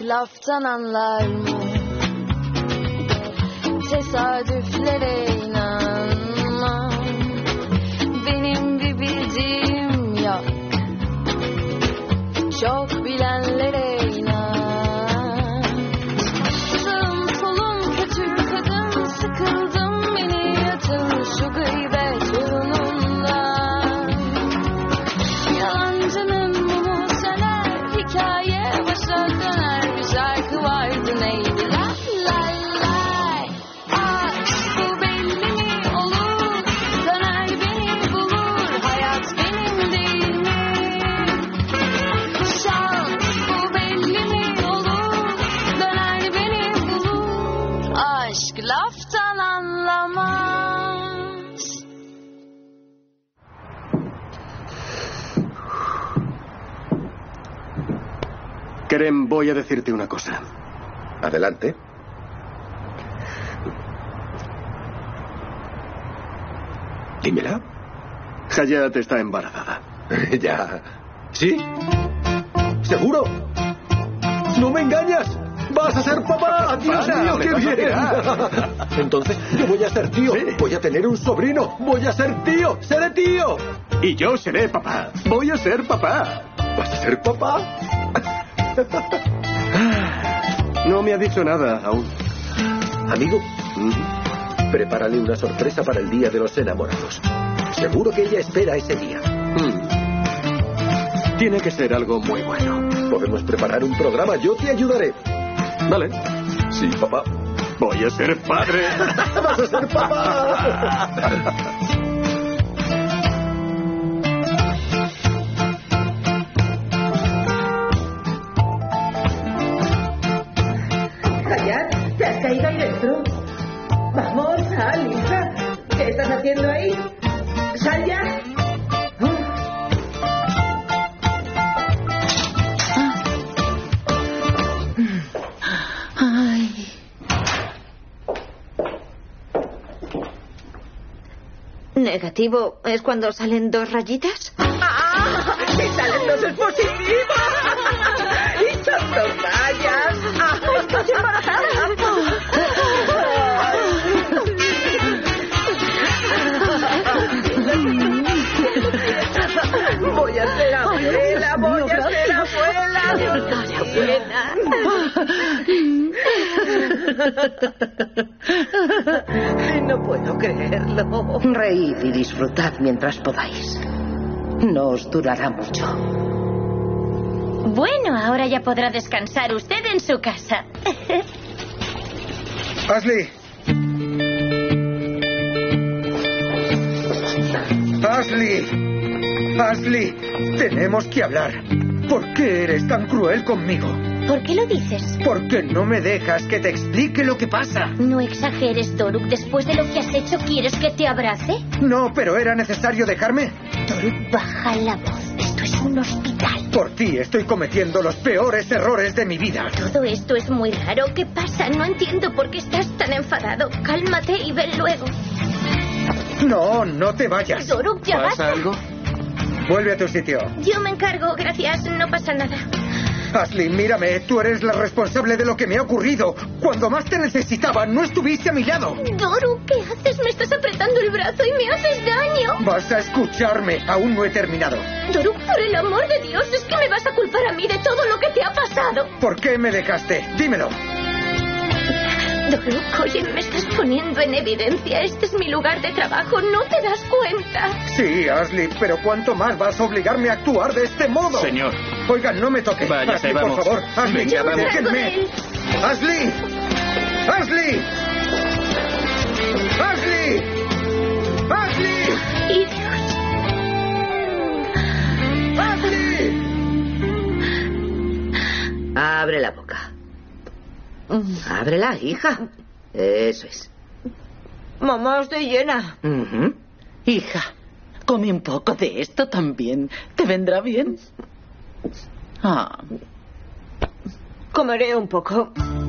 laftan anlar mı? Tesadüflere inanma. Benim bir bildiğim yok. Çok bilenlere inan. Sağım solum kötü kadın, sıkıldım beni yatın şu gıybet uğrundan. Yalancının mumu söner, hikaye başa döner. Bir şarkı vardı neydi? Lay lay lay. Aşk bu belli mi olur? Döner beni bulur. Hayat benim değil mi? Şans bu belli mi olur? Döner beni bulur. Aşk laftan anlamaz. Kerem, voy a decirte una cosa. Adelante. Dímela. Hayat está embarazada. Ya. ¿Sí? ¿Seguro? ¡No me engañas! ¡Vas a ser papá! ¡Dios mío, qué bien! Entonces, yo voy a ser tío. Sí. Voy a tener un sobrino. Voy a ser tío. ¡Seré tío! Y yo seré papá. Voy a ser papá. ¿Vas a ser papá? No me ha dicho nada aún. Amigo, prepárale una sorpresa para el Día de los Enamorados. Seguro que ella espera ese día. Tiene que ser algo muy bueno. Podemos preparar un programa. Yo te ayudaré. Vale. Sí, papá. Voy a ser padre. ¡Vas a ser papá! Hayat, ¿te has caído ahí dentro? Vamos, sal, hija. ¿Qué estás haciendo ahí? ¡Sal ya! Ay. ¿Negativo es cuando salen 2 rayitas? ¡Ah! ¡Si salen 2 es positivo! ¡Y son 2 rayas! ¡Ah! ¡Estás embarazada! Voy a ser abuela, voy a ser abuela. No puedo creerlo. Reíd y disfrutad mientras podáis. No os durará mucho. Bueno, ahora ya podrá descansar usted en su casa. Ashley. Ashley. Ashley, tenemos que hablar. ¿Por qué eres tan cruel conmigo? ¿Por qué lo dices? Porque no me dejas que te explique lo que pasa. No exageres, Doruk. Después de lo que has hecho, ¿quieres que te abrace? No, pero ¿era necesario dejarme? Doruk, baja la voz. Esto es un hospital. Por ti estoy cometiendo los peores errores de mi vida. Todo esto es muy raro. ¿Qué pasa? No entiendo por qué estás tan enfadado. Cálmate y ven luego. No, no te vayas. Doruk, ya basta. ¿Pasa algo? Vuelve a tu sitio. Yo me encargo, gracias. No pasa nada. Ashley, mírame, tú eres la responsable de lo que me ha ocurrido. Cuando más te necesitaba, no estuviste a mi lado. Doruk, ¿qué haces? Me estás apretando el brazo y me haces daño. Vas a escucharme, aún no he terminado. Doruk, por el amor de Dios, ¿es que me vas a culpar a mí de todo lo que te ha pasado? ¿Por qué me dejaste? Dímelo. Doruk, oye, me estás poniendo en evidencia. Este es mi lugar de trabajo, ¿no te das cuenta? Sí, Ashley, pero ¿cuánto más vas a obligarme a actuar de este modo? Señor. Oigan, no me toque. Váyase, Ashley, vamos. por favor. Ashley, Venga, vamos. déjenme. Ashley. Ashley. Ashley. Ashley. Idiot. Ashley. Abre la boca. Ábrela, hija. Eso es. Mamá, estoy llena. Hija, come un poco de esto también. ¿Te vendrá bien? Comeré un poco.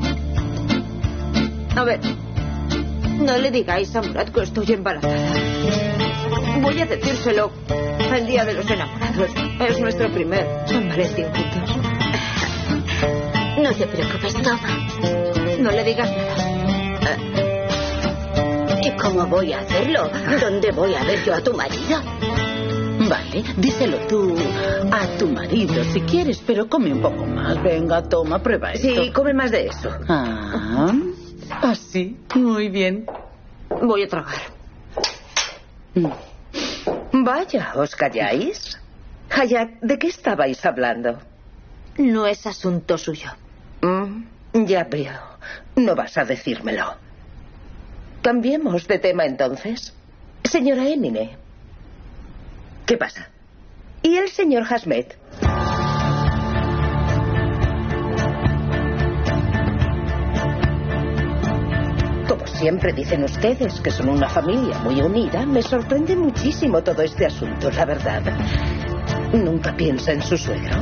A ver, no le digáis a Murat que estoy embarazada. Voy a decírselo el día de los enamorados. Es nuestro primer San Valentín juntos. No te preocupes, toma. No le digas nada. ¿Y cómo voy a hacerlo? ¿Dónde voy a ver yo a tu marido? Vale, díselo tú a tu marido si quieres, pero come un poco más. Venga, toma, prueba esto. Sí, come más de eso. Ah, así, muy bien. Voy a tragar. Vaya, ¿os calláis? Hayat, ¿de qué estabais hablando? No es asunto suyo. Ya veo. No vas a decírmelo. Cambiemos de tema entonces. Señora Emine. ¿Qué pasa? ¿Y el señor Hasmet? Como siempre dicen ustedes que son una familia muy unida, me sorprende muchísimo todo este asunto, la verdad. ¿Nunca piensa en su suegro?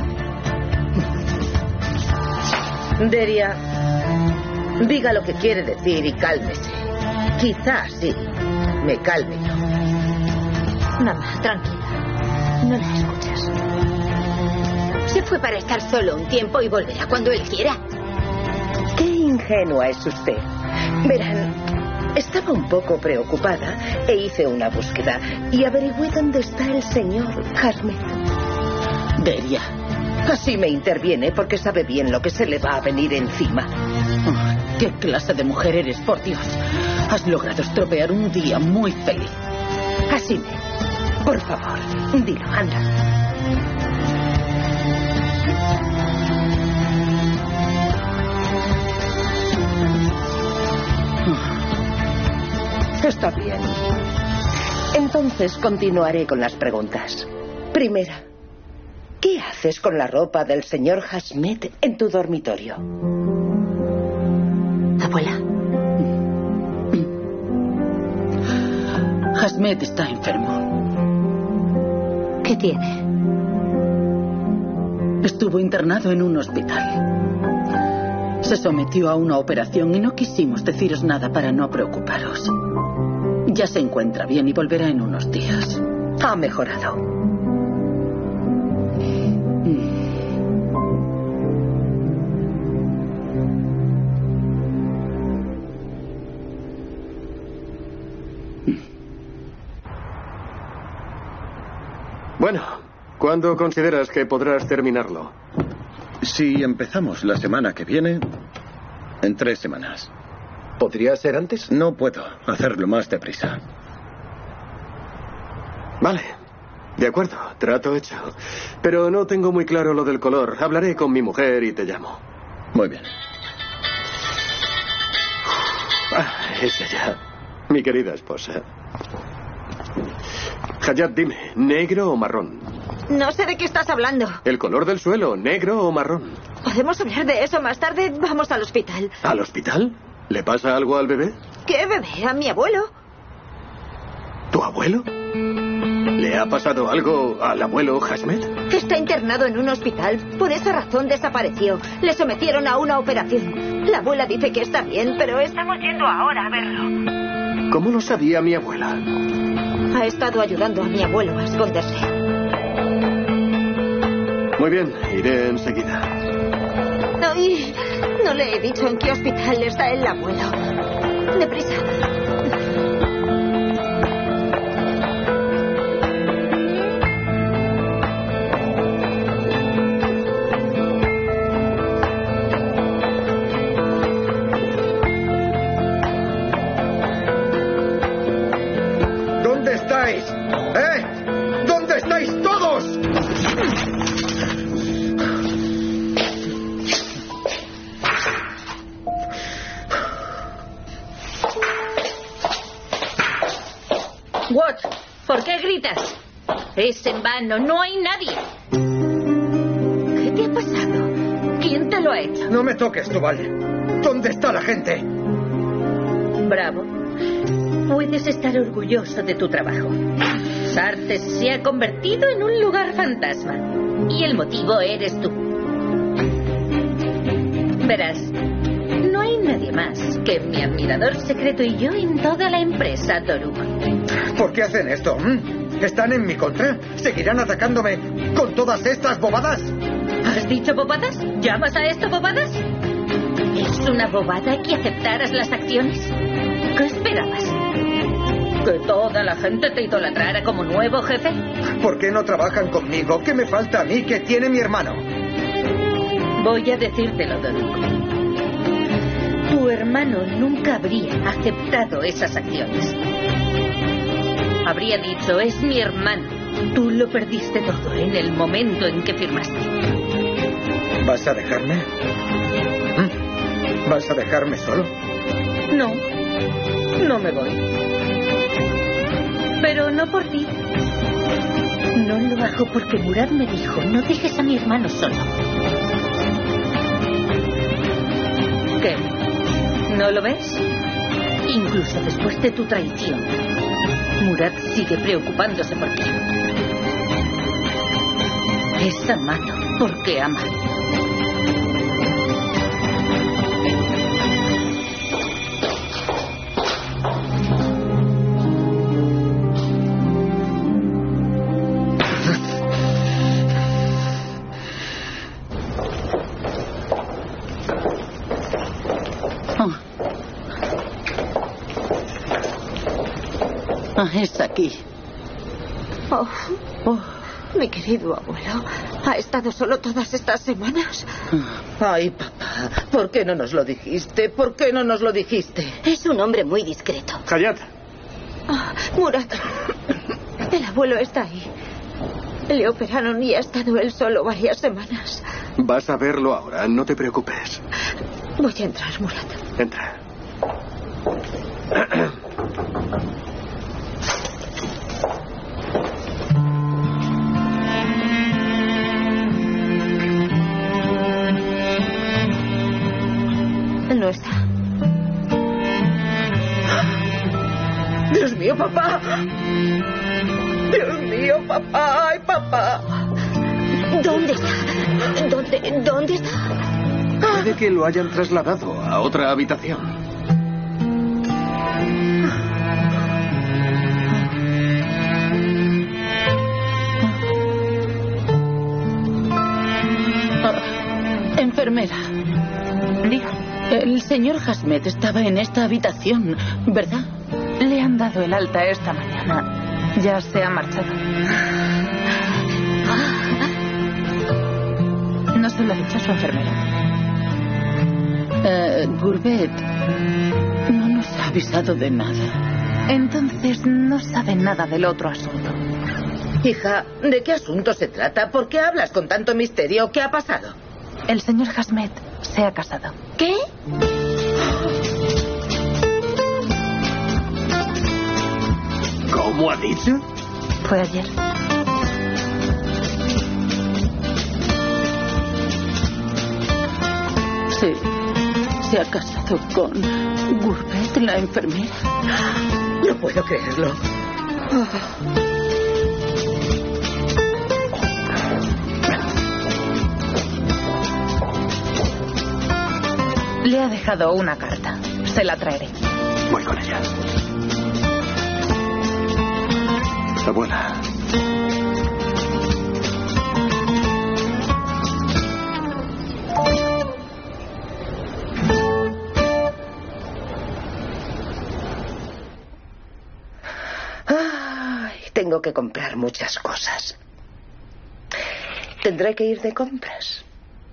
Deria, diga lo que quiere decir y cálmese. Quizás sí, me calme yo. Mamá, tranquila. No la escuchas. Se fue para estar solo un tiempo y volverá cuando él quiera. Qué ingenua es usted. Verán, estaba un poco preocupada e hice una búsqueda y averigüé dónde está el señor Hasmet. Deria. Así me interviene porque sabe bien lo que se le va a venir encima. Oh, ¿qué clase de mujer eres, por Dios? Has logrado estropear un día muy feliz. Así me. Por favor, dilo, anda. Está bien. Entonces continuaré con las preguntas. Primera, ¿qué haces con la ropa del señor Hasmet en tu dormitorio? Abuela. Hasmet está enfermo. ¿Qué tiene? Estuvo internado en un hospital. Se sometió a una operación y no quisimos deciros nada para no preocuparos. Ya se encuentra bien y volverá en unos días. Ha mejorado. Bueno, ¿cuándo consideras que podrás terminarlo? Si empezamos la semana que viene, en 3 semanas. ¿Podría ser antes? No puedo hacerlo más deprisa. Vale, de acuerdo, trato hecho. Pero no tengo muy claro lo del color. Hablaré con mi mujer y te llamo. Muy bien. Es ella, mi querida esposa. Hayat, dime, ¿negro o marrón? No sé de qué estás hablando. El color del suelo, ¿negro o marrón? Podemos hablar de eso más tarde. Vamos al hospital. ¿Al hospital? ¿Le pasa algo al bebé? ¿Qué bebé? ¿A mi abuelo? ¿Tu abuelo? ¿Le ha pasado algo al abuelo Hasmet? Está internado en un hospital. Por esa razón desapareció. Le sometieron a una operación. La abuela dice que está bien, pero estamos yendo ahora a verlo. ¿Cómo lo sabía mi abuela? Ha estado ayudando a mi abuelo a esconderse. Muy bien, iré enseguida. Ay, no le he dicho en qué hospital está el abuelo. Deprisa. ¿Dónde estáis? ¿Dónde estáis todos? Watch, ¿por qué gritas? Es en vano, no hay nadie. ¿Qué te ha pasado? ¿Quién te lo ha hecho? No me toques, Duval. ¿Dónde está la gente? Bravo. Puedes estar orgulloso de tu trabajo. Sartes se ha convertido en un lugar fantasma. Y el motivo eres tú. Verás, no hay nadie más que mi admirador secreto y yo en toda la empresa, Doruk. ¿Por qué hacen esto? ¿Están en mi contra? ¿Seguirán atacándome con todas estas bobadas? ¿Has dicho bobadas? ¿Llamas a esto bobadas? ¿Es una bobada que aceptaras las acciones? ¿Qué esperabas? ¿Que toda la gente te idolatrara como nuevo jefe? ¿Por qué no trabajan conmigo? ¿Qué me falta a mí que tiene mi hermano? Voy a decírtelo, Doruk. Tu hermano nunca habría aceptado esas acciones. Habría dicho, es mi hermano. Tú lo perdiste todo en el momento en que firmaste. ¿Vas a dejarme? ¿Vas a dejarme solo? No, no me voy. Pero no por ti. No lo hago porque Murad me dijo, no dejes a mi hermano solo. ¿Qué? ¿No lo ves? Incluso después de tu traición, Murad sigue preocupándose por ti. Es amado porque ama. Es aquí. Mi querido abuelo, ¿ha estado solo todas estas semanas? Ay, papá, ¿por qué no nos lo dijiste? ¿Por qué no nos lo dijiste? Es un hombre muy discreto. Hayat. Murad, el abuelo está ahí. Le operaron y ha estado él solo varias semanas. Vas a verlo ahora, no te preocupes. Voy a entrar, Murad. Entra. No está. Dios mío, papá. Dios mío, papá. Ay, papá. ¿Dónde está? ¿Dónde está? Puede que lo hayan trasladado a otra habitación. Enfermera. Diga. El señor Hasmet estaba en esta habitación, ¿verdad? Le han dado el alta esta mañana. Ya se ha marchado. ¿No se lo ha dicho a su enfermera? Gurbet no nos ha avisado de nada. Entonces no sabe nada del otro asunto. Hija, ¿de qué asunto se trata? ¿Por qué hablas con tanto misterio? ¿Qué ha pasado? El señor Hasmet se ha casado. ¿Qué? ¿Cómo ha dicho? Fue ayer. Sí, se ha casado con Gurbet, la enfermera. No puedo creerlo. Le ha dejado una carta. Se la traeré. Voy con ella. Abuela. Ay, tengo que comprar muchas cosas. Tendré que ir de compras.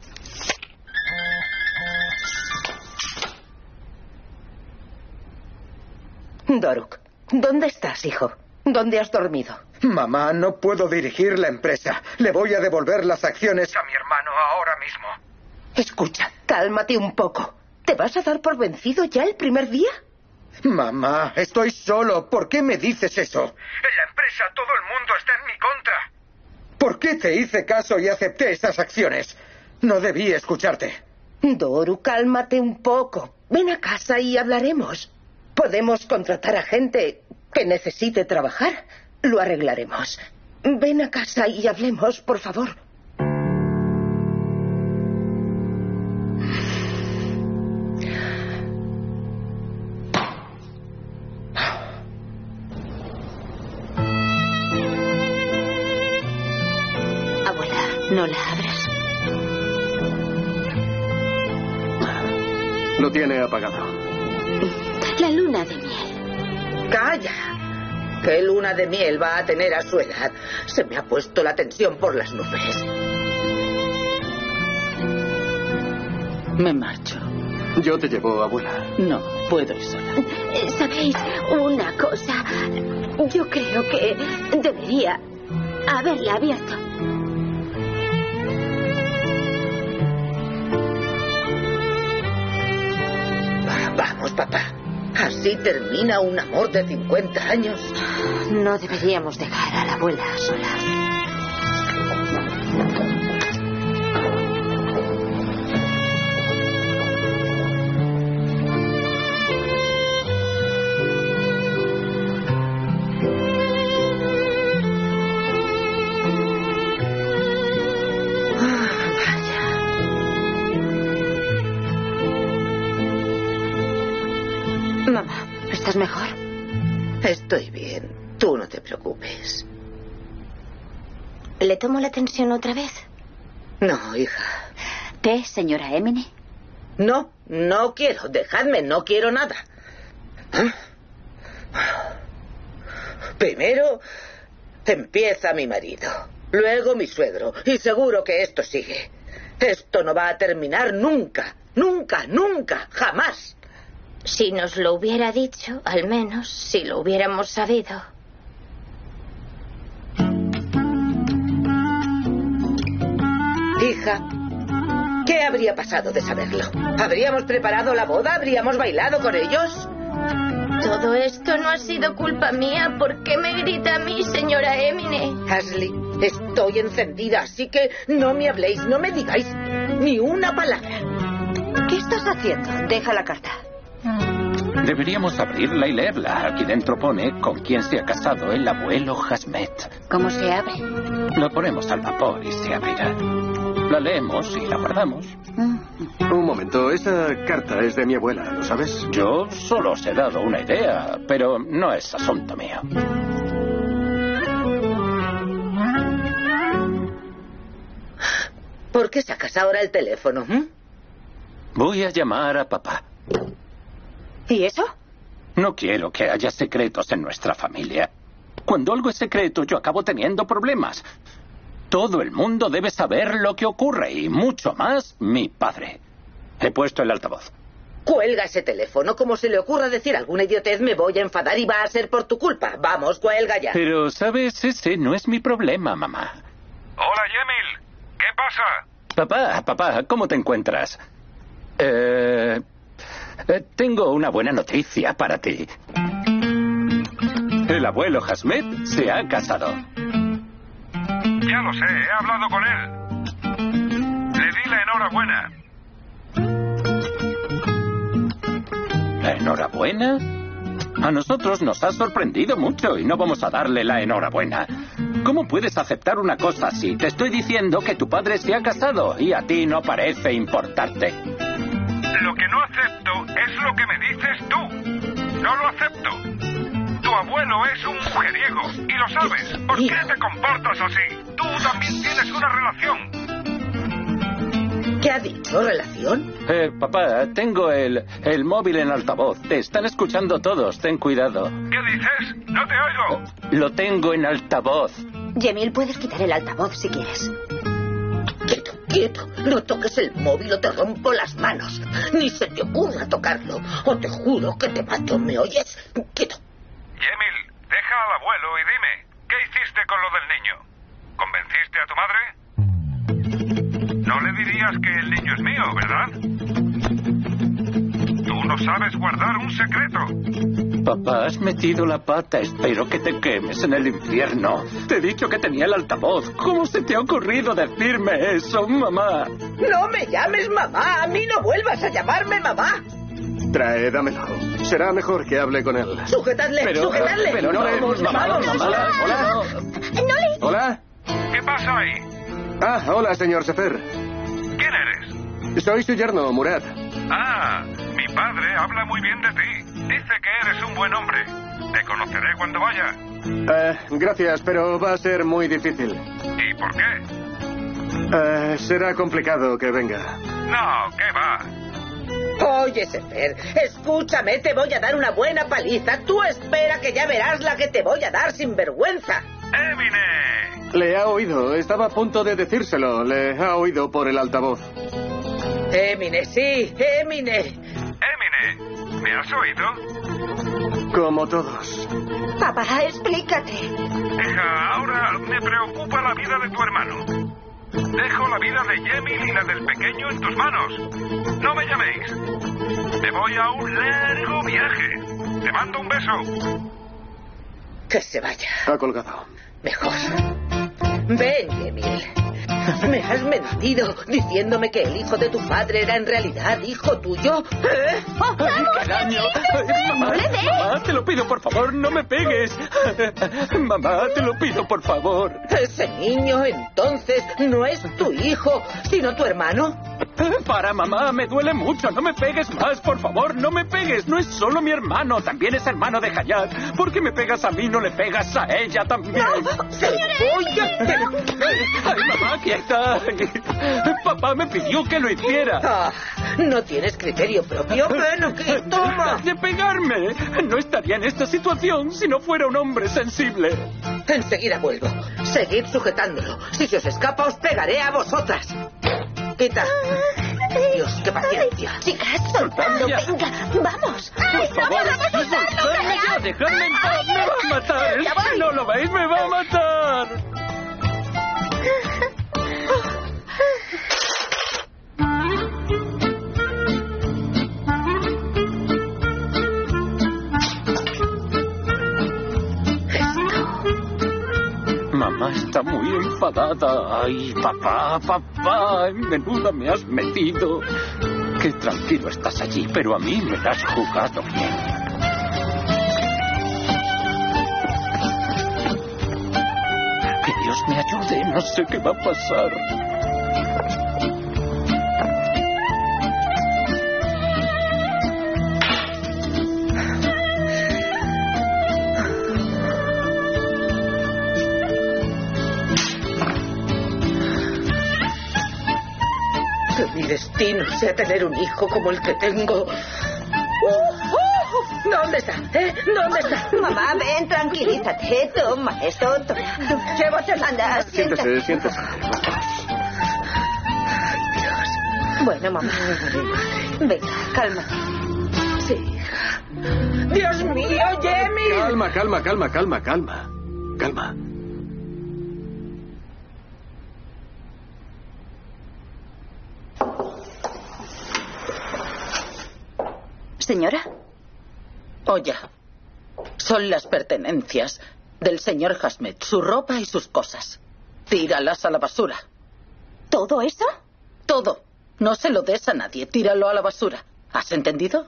Doruk, ¿dónde estás, hijo? ¿Dónde has dormido? Mamá, no puedo dirigir la empresa. Le voy a devolver las acciones a mi hermano ahora mismo. Escucha, cálmate un poco. ¿Te vas a dar por vencido ya el primer día? Mamá, estoy solo. ¿Por qué me dices eso? En la empresa todo el mundo está en mi contra. ¿Por qué te hice caso y acepté esas acciones? No debí escucharte. Doru, cálmate un poco. Ven a casa y hablaremos. Podemos contratar a gente que necesite trabajar. Lo arreglaremos. Ven a casa y hablemos, por favor. Abuela, no la abras. Lo tiene apagado. La luna de miel. ¡Calla! ¿Qué luna de miel va a tener a su edad? Se me ha puesto la tensión por las nubes. Me marcho. Yo te llevo, abuela. No, puedo ir sola. ¿Sabéis una cosa? Yo creo que debería haberla abierto. Vamos, papá. Así termina un amor de 50 años. No deberíamos dejar a la abuela sola. Mamá, ¿estás mejor? Estoy bien. Tú no te preocupes. ¿Le tomo la tensión otra vez? No, hija. ¿Té, señora Emine? No, no quiero. Dejadme, no quiero nada. Primero empieza mi marido, luego mi suegro, y seguro que esto sigue. Esto no va a terminar nunca, nunca, nunca, jamás. Si nos lo hubiera dicho, al menos, si lo hubiéramos sabido. Hija, ¿qué habría pasado de saberlo? ¿Habríamos preparado la boda? ¿Habríamos bailado con ellos? Todo esto no ha sido culpa mía. ¿Por qué me grita a mí, señora Emine? Ashley, estoy encendida, así que no me habléis, no me digáis ni una palabra. ¿Qué estás haciendo? Deja la carta. Deberíamos abrirla y leerla. Aquí dentro pone con quién se ha casado el abuelo Hasmet. ¿Cómo se abre? Lo ponemos al vapor y se abrirá. La leemos y la guardamos. Un momento, esa carta es de mi abuela, ¿lo sabes? Yo solo os he dado una idea, pero no es asunto mío. ¿Por qué sacas ahora el teléfono? Voy a llamar a papá. ¿Y eso? No quiero que haya secretos en nuestra familia. Cuando algo es secreto, yo acabo teniendo problemas. Todo el mundo debe saber lo que ocurre, y mucho más mi padre. He puesto el altavoz. Cuelga ese teléfono. Como se le ocurra decir alguna idiotez, me voy a enfadar y va a ser por tu culpa. Vamos, cuelga ya. Pero, ¿sabes? Ese no es mi problema, mamá. Hola, Yemil. ¿Qué pasa? Papá, ¿cómo te encuentras? Tengo una buena noticia para ti. El abuelo Hasmet se ha casado. Ya lo sé, he hablado con él. Le di la enhorabuena. ¿La enhorabuena? A nosotros nos ha sorprendido mucho y no vamos a darle la enhorabuena. ¿Cómo puedes aceptar una cosa así? Te estoy diciendo que tu padre se ha casado y a ti no parece importarte. Lo que no acepto es lo que me dices tú. No lo acepto. Tu abuelo es un mujeriego y lo sabes. ¿Por qué te comportas así? Tú también tienes una relación. ¿Qué ha dicho? ¿Relación? Papá, tengo el móvil en altavoz. Te están escuchando todos. Ten cuidado. ¿Qué dices? No te oigo. Lo tengo en altavoz. Yemil, puedes quitar el altavoz si quieres. Quieto, quieto. No toques el móvil o te rompo las manos. Ni se te ocurra tocarlo. O te juro que te mato. ¿Me oyes? Quieto. Yemil, deja al abuelo y dime, ¿qué hiciste con lo del niño? ¿Convenciste a tu madre? No le dirías que el niño es mío, ¿verdad? Tú no sabes guardar un secreto. Papá, has metido la pata. Espero que te quemes en el infierno. Te he dicho que tenía el altavoz. ¿Cómo se te ha ocurrido decirme eso, mamá? No me llames mamá. A mí no vuelvas a llamarme mamá. Dámelo. Será mejor que hable con él. Sujetadle, sujetadle. Pero no es mamá. Hola. Hola. ¿Qué pasa ahí? Hola, señor Sefer. ¿Quién eres? Soy su yerno, Murad. Mi padre habla muy bien de ti. Dice que eres un buen hombre. Te conoceré cuando vaya. Gracias, pero va a ser muy difícil. ¿Y por qué? Será complicado que venga. No, ¿qué va? Oye, Sefer, escúchame, te voy a dar una buena paliza. Tú espera que ya verás la que te voy a dar sin vergüenza. ¡Emine! Le ha oído. Estaba a punto de decírselo. Le ha oído por el altavoz. Emine, sí, Emine. Emine, ¿me has oído? Como todos. Papá, explícate. Hija, ahora me preocupa la vida de tu hermano. Dejo la vida de Yemil y la del pequeño en tus manos. No me llaméis. Me voy a un largo viaje. Te mando un beso. Que se vaya. Ha colgado. Mejor. Ven, Yemil. Me has mentido diciéndome que el hijo de tu padre era en realidad hijo tuyo. ¿Eh? ¡Ay, qué daño! Mamá, mamá, te lo pido, por favor, no me pegues. Mamá, te lo pido, por favor. Ese niño, entonces, no es tu hijo, sino tu hermano. Para, mamá, me duele mucho. No me pegues más, por favor, no me pegues. No es solo mi hermano, también es hermano de Hayat. ¿Por qué me pegas a mí, no le pegas a ella también? ¡No! ¡Ay, mamá, quieta! Papá me pidió que lo hiciera. Ah, ¿no tienes criterio propio? Ven aquí, toma. ¡De pegarme! No estaría en esta situación si no fuera un hombre sensible. Enseguida vuelvo. Seguid sujetándolo. Si se os escapa, os pegaré a vosotras. Quita. Dios, qué paciencia. Chicas, soltando, Ya. venga, vamos. Por favor, soltadme ya, dejadme en paz. Me va a matar. Es que no lo veis, me va a matar. Mamá está muy enfadada. Ay, papá, en menuda me has metido. Qué tranquilo estás allí, pero a mí me la has jugado bien. Que Dios me ayude, no sé qué va a pasar. Que mi destino sea tener un hijo como el que tengo. ¿Dónde está? ¿Dónde está? Mamá, ven, tranquilízate. Toma esto, toma. Llévatela. Anda, siéntate. Siéntese. Bueno, mamá. Venga, cálmate. Sí, hija. Dios mío, Yemil. Calma. Señora. Oye, son las pertenencias del señor Hasmet, su ropa y sus cosas. Tíralas a la basura. ¿Todo eso? Todo. No se lo des a nadie. Tíralo a la basura. ¿Has entendido?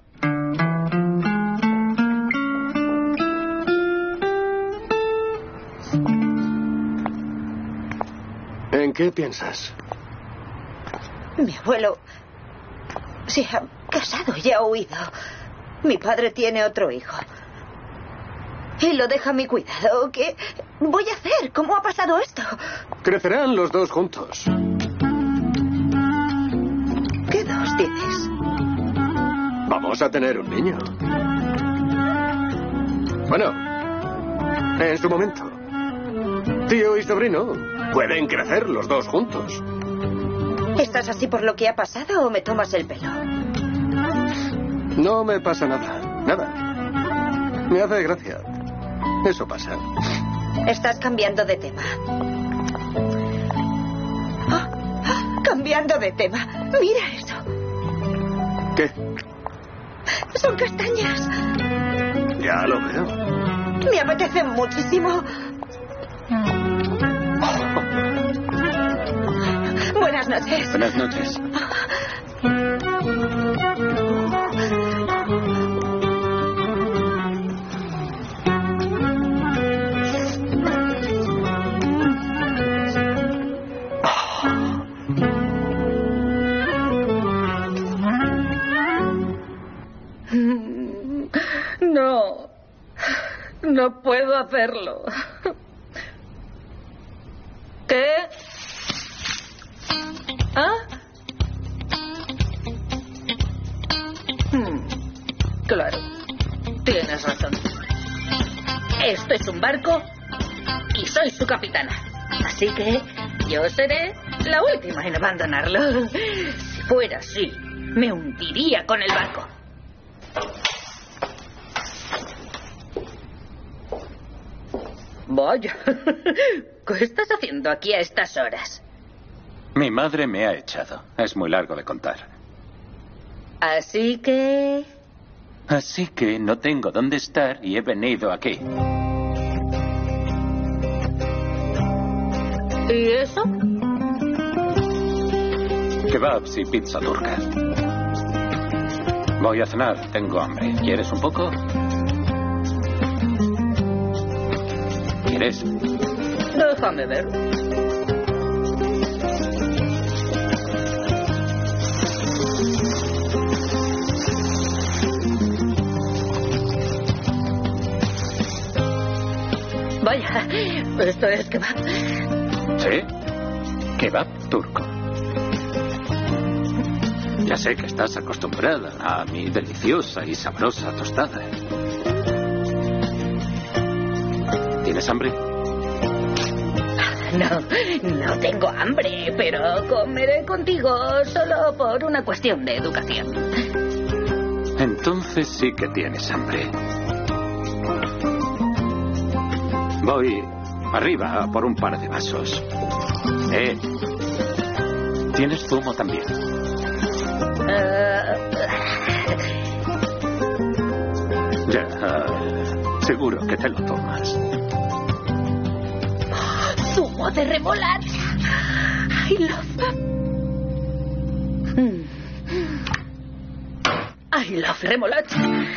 ¿En qué piensas? Mi abuelo se ha casado y ha huido. Mi padre tiene otro hijo. Y lo deja a mi cuidado. ¿Qué voy a hacer? ¿Cómo ha pasado esto? Crecerán los dos juntos. ¿Qué dos dices? Vamos a tener un niño. Bueno, en su momento. Tío y sobrino pueden crecer los dos juntos. ¿Estás así por lo que ha pasado o me tomas el pelo? No me pasa nada. Nada. Me hace gracia. Eso pasa. Estás cambiando de tema. Cambiando de tema. Mira eso. ¿Qué? Son castañas. Ya lo veo. Me apetecen muchísimo. Buenas noches. Buenas noches. No. No puedo hacerlo. ¿Qué? ¿Ah? Esto es un barco y soy su capitana. Así que yo seré la última en abandonarlo. Si fuera así, me hundiría con el barco. Vaya, ¿qué estás haciendo aquí a estas horas? Mi madre me ha echado. Es muy largo de contar. Así que no tengo dónde estar y he venido aquí. ¿Y eso? Kebabs y pizza turca. Voy a cenar, tengo hambre. ¿Quieres un poco? ¿Quieres? Déjame ver. Vaya, esto es kebab. ¿Sí? Kebab turco. Ya sé que estás acostumbrada a mi deliciosa y sabrosa tostada. ¿Tienes hambre? No tengo hambre, pero comeré contigo solo por una cuestión de educación. Entonces sí que tienes hambre. Voy arriba a por un par de vasos. ¿Tienes zumo también? Seguro que te lo tomas. Zumo de remolacha. I love remolacha.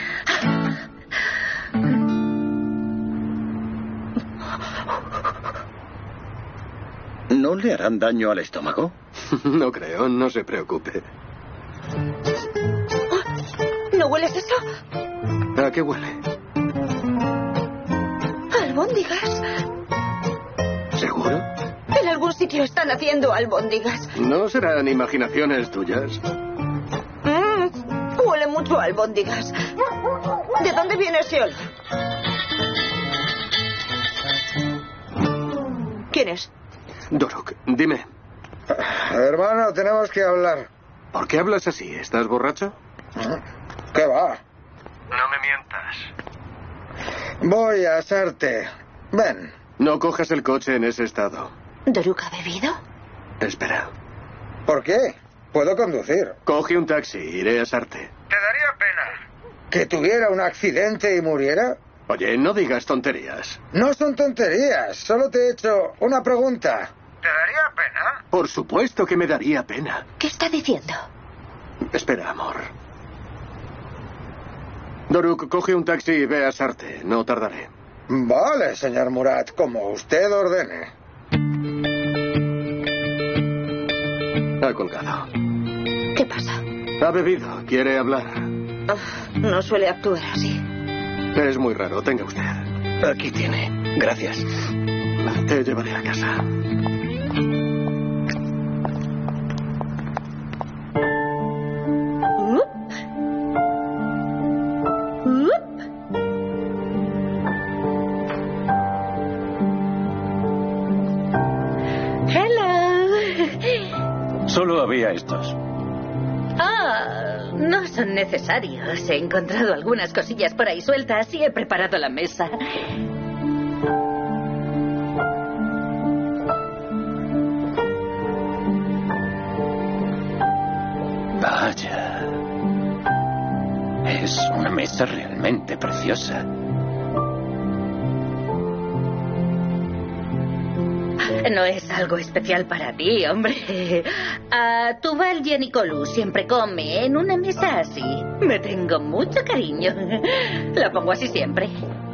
¿No le harán daño al estómago? No creo, no se preocupe. ¿No hueles eso? ¿A qué huele? Albóndigas. ¿Seguro? En algún sitio están haciendo albóndigas. No serán imaginaciones tuyas. Huele mucho a albóndigas. ¿De dónde viene ese olor? ¿Quién es? Doruk, dime. Hermano, tenemos que hablar. ¿Por qué hablas así? ¿Estás borracho? ¿Qué va? No me mientas. Voy a asarte. Ven. No cojas el coche en ese estado. ¿Doruk ha bebido? Espera. ¿Por qué? Puedo conducir. Coge un taxi, iré a Sarte. Te daría pena. ¿Que tuviera un accidente y muriera? Oye, no digas tonterías. No son tonterías. Solo te he hecho una pregunta. ¿Te daría pena? Por supuesto que me daría pena. ¿Qué está diciendo? Espera, amor. Doruk, coge un taxi y ve a Sarte. No tardaré. Vale, señor Murat, como usted ordene. Ha colgado. ¿Qué pasa? Ha bebido. Quiere hablar. No suele actuar así. Es muy raro. Tenga usted. Aquí tiene. Gracias. Te llevaré a casa. Solo había estos. No son necesarios. He encontrado algunas cosillas por ahí sueltas y he preparado la mesa. Vaya. Es una mesa realmente preciosa. No es algo especial para ti, hombre. Tubal Giannicolou siempre come en una mesa así. Me tengo mucho cariño. La pongo así siempre.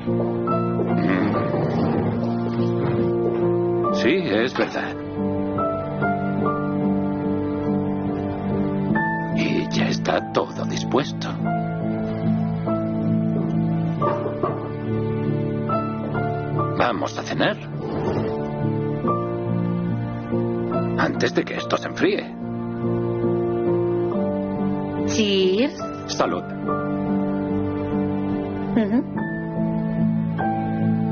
Sí, es verdad. Y ya está todo dispuesto. Vamos a cenar. Antes de que esto se enfríe. Cheers. Salud.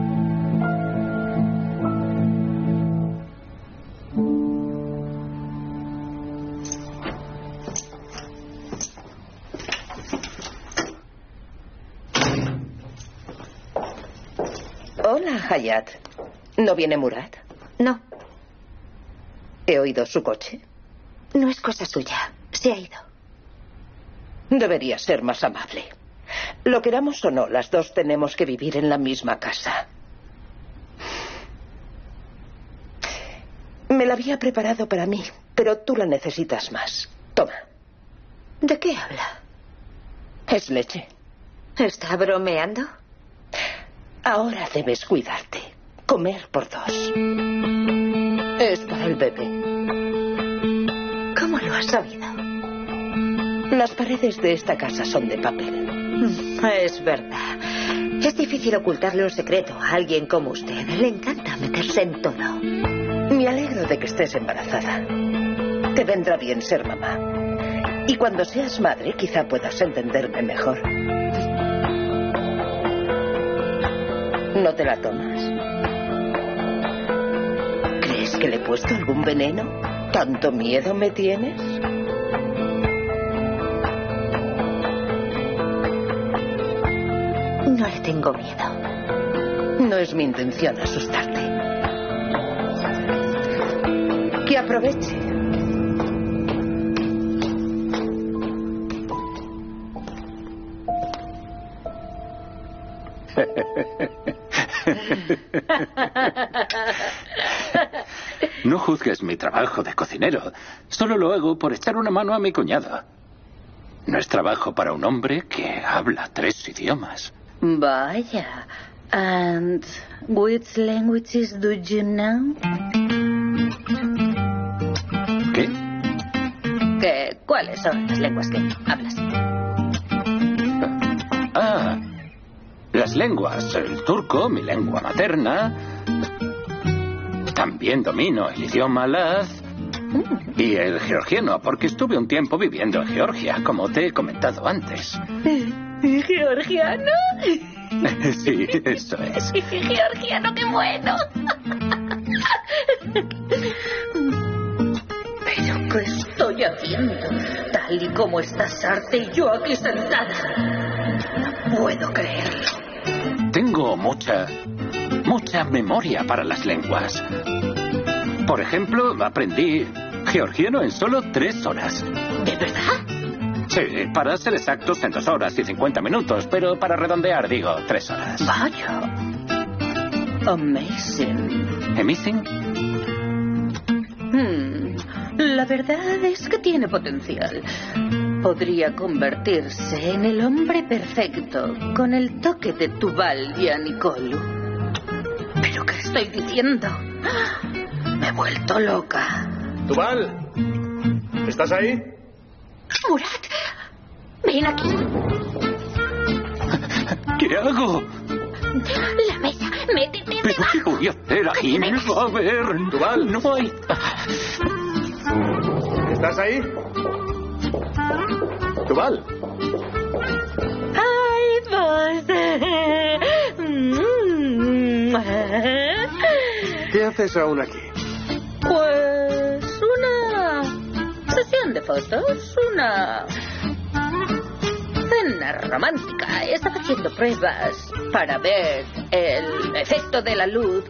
Hola, Hayat. ¿No viene Murat? No, He oído su coche. no es cosa suya. Se ha ido. Debería ser más amable. Lo queramos o no, las dos tenemos que vivir en la misma casa. Me la había preparado para mí, pero tú la necesitas más. Toma. ¿De qué habla? Es leche. ¿Está bromeando? Ahora debes cuidarte. Comer por dos. Es para el bebé. ¿Cómo lo has sabido? Las paredes de esta casa son de papel. Es verdad. Es difícil ocultarle un secreto a alguien como usted. Le encanta meterse en todo. Me alegro de que estés embarazada. Te vendrá bien ser mamá. Y cuando seas madre, quizá puedas entenderme mejor. ¿No te la tomas? ¿Crees que le he puesto algún veneno? ¿Tanto miedo me tienes? No le tengo miedo. No es mi intención asustarte. Que aproveche. No juzgues mi trabajo de cocinero. Solo lo hago por echar una mano a mi cuñado. No es trabajo para un hombre que habla 3 idiomas. Vaya. And which languages do you know? ¿Qué? ¿Cuáles son las lenguas que hablas? Las lenguas. El turco, mi lengua materna. También domino el idioma laz. Y el georgiano, porque estuve un tiempo viviendo en Georgia, como te he comentado antes. ¿Georgiano? Sí, eso es. Georgiano, qué bueno. ¿Pero qué estoy haciendo? Tal y como estás, Arte, y yo aquí sentada. No puedo creerlo. Tengo mucha memoria para las lenguas. Por ejemplo, aprendí georgiano en solo 3 horas. ¿De verdad? Sí, para ser exactos en 2 horas y 50 minutos, pero para redondear digo 3 horas. Vaya. Amazing. ¿Amazing? La verdad es que tiene potencial. Podría convertirse en el hombre perfecto con el toque de Tuval Giannicolu. ¿Pero qué estoy diciendo? Me he vuelto loca. Tuval, ¿estás ahí? Murat, ven aquí. ¿Qué hago? La mesa, métete ¿Pero qué voy a hacer aquí? ¡Me va a ver! Tuval. No hay... ¿Estás ahí? Tuval. ¡Ay, vos! ¿Qué haces aún aquí? Pues una sesión de fotos, una cena romántica. Estaba haciendo pruebas para ver el efecto de la luz.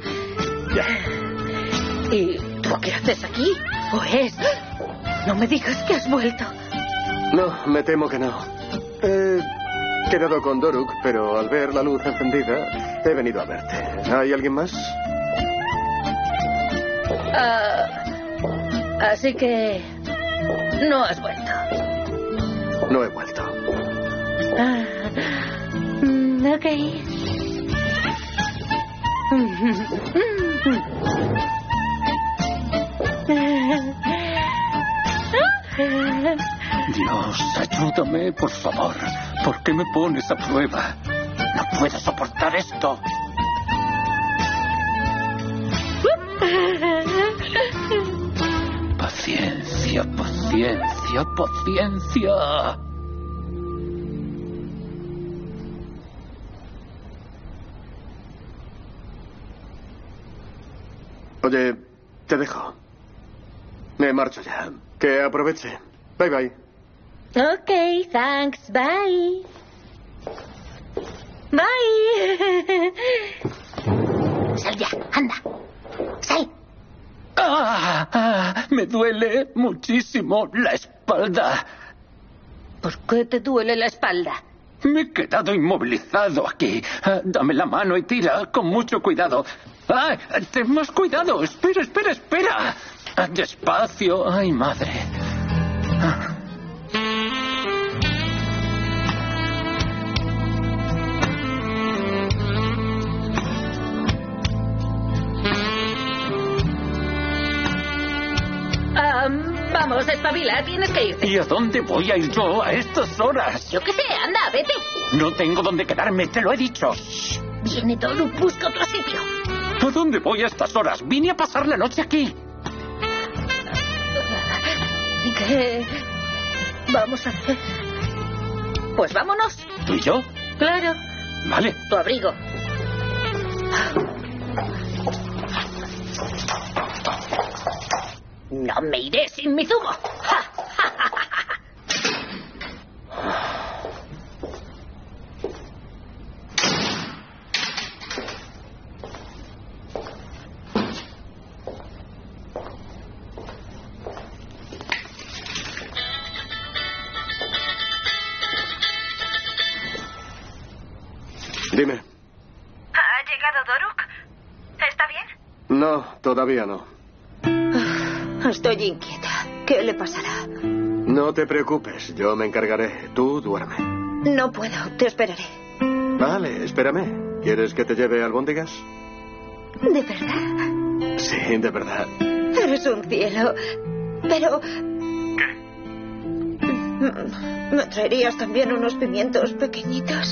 ¿Y tú qué haces aquí? Pues, no me digas que has vuelto. No, me temo que no. He quedado con Doruk, pero al ver la luz encendida, he venido a verte. ¿Hay alguien más? Así que no has vuelto. No he vuelto. Ok. Dios, ayúdame, por favor. ¿Por qué me pones a prueba? No puedo soportar esto. Paciencia, paciencia, paciencia. Oye, te dejo. Me marcho ya. Que aproveche. Bye, bye. Ok, thanks, bye. Bye. Me duele muchísimo la espalda. ¿Por qué te duele la espalda? Me he quedado inmovilizado aquí. Dame la mano y tira con mucho cuidado. ¡Ay! ¡Ten más cuidado! ¡Espera, espera, espera! Despacio. ¡Ay, madre! Vamos, espabila, tienes que irte. ¿Y a dónde voy a ir yo a estas horas? Yo qué sé, anda, vete. No tengo dónde quedarme, te lo he dicho. Shh, viene Doruk, busca otro sitio. ¿A dónde voy a estas horas? Vine a pasar la noche aquí. ¿Qué vamos a hacer? Pues vámonos. ¿Tú y yo? Claro. Vale. Tu abrigo. No me iré sin mi zumo. Dime. ¿Ha llegado Doruk? ¿Está bien? No, todavía no. Estoy inquieta. ¿Qué le pasará? No te preocupes, yo me encargaré. Tú duerme. No puedo, te esperaré. Vale, espérame. ¿Quieres que te lleve albóndigas? ¿De verdad? Sí, de verdad. Eres un cielo. Pero... ¿Qué? ¿Me traerías también unos pimientos pequeñitos?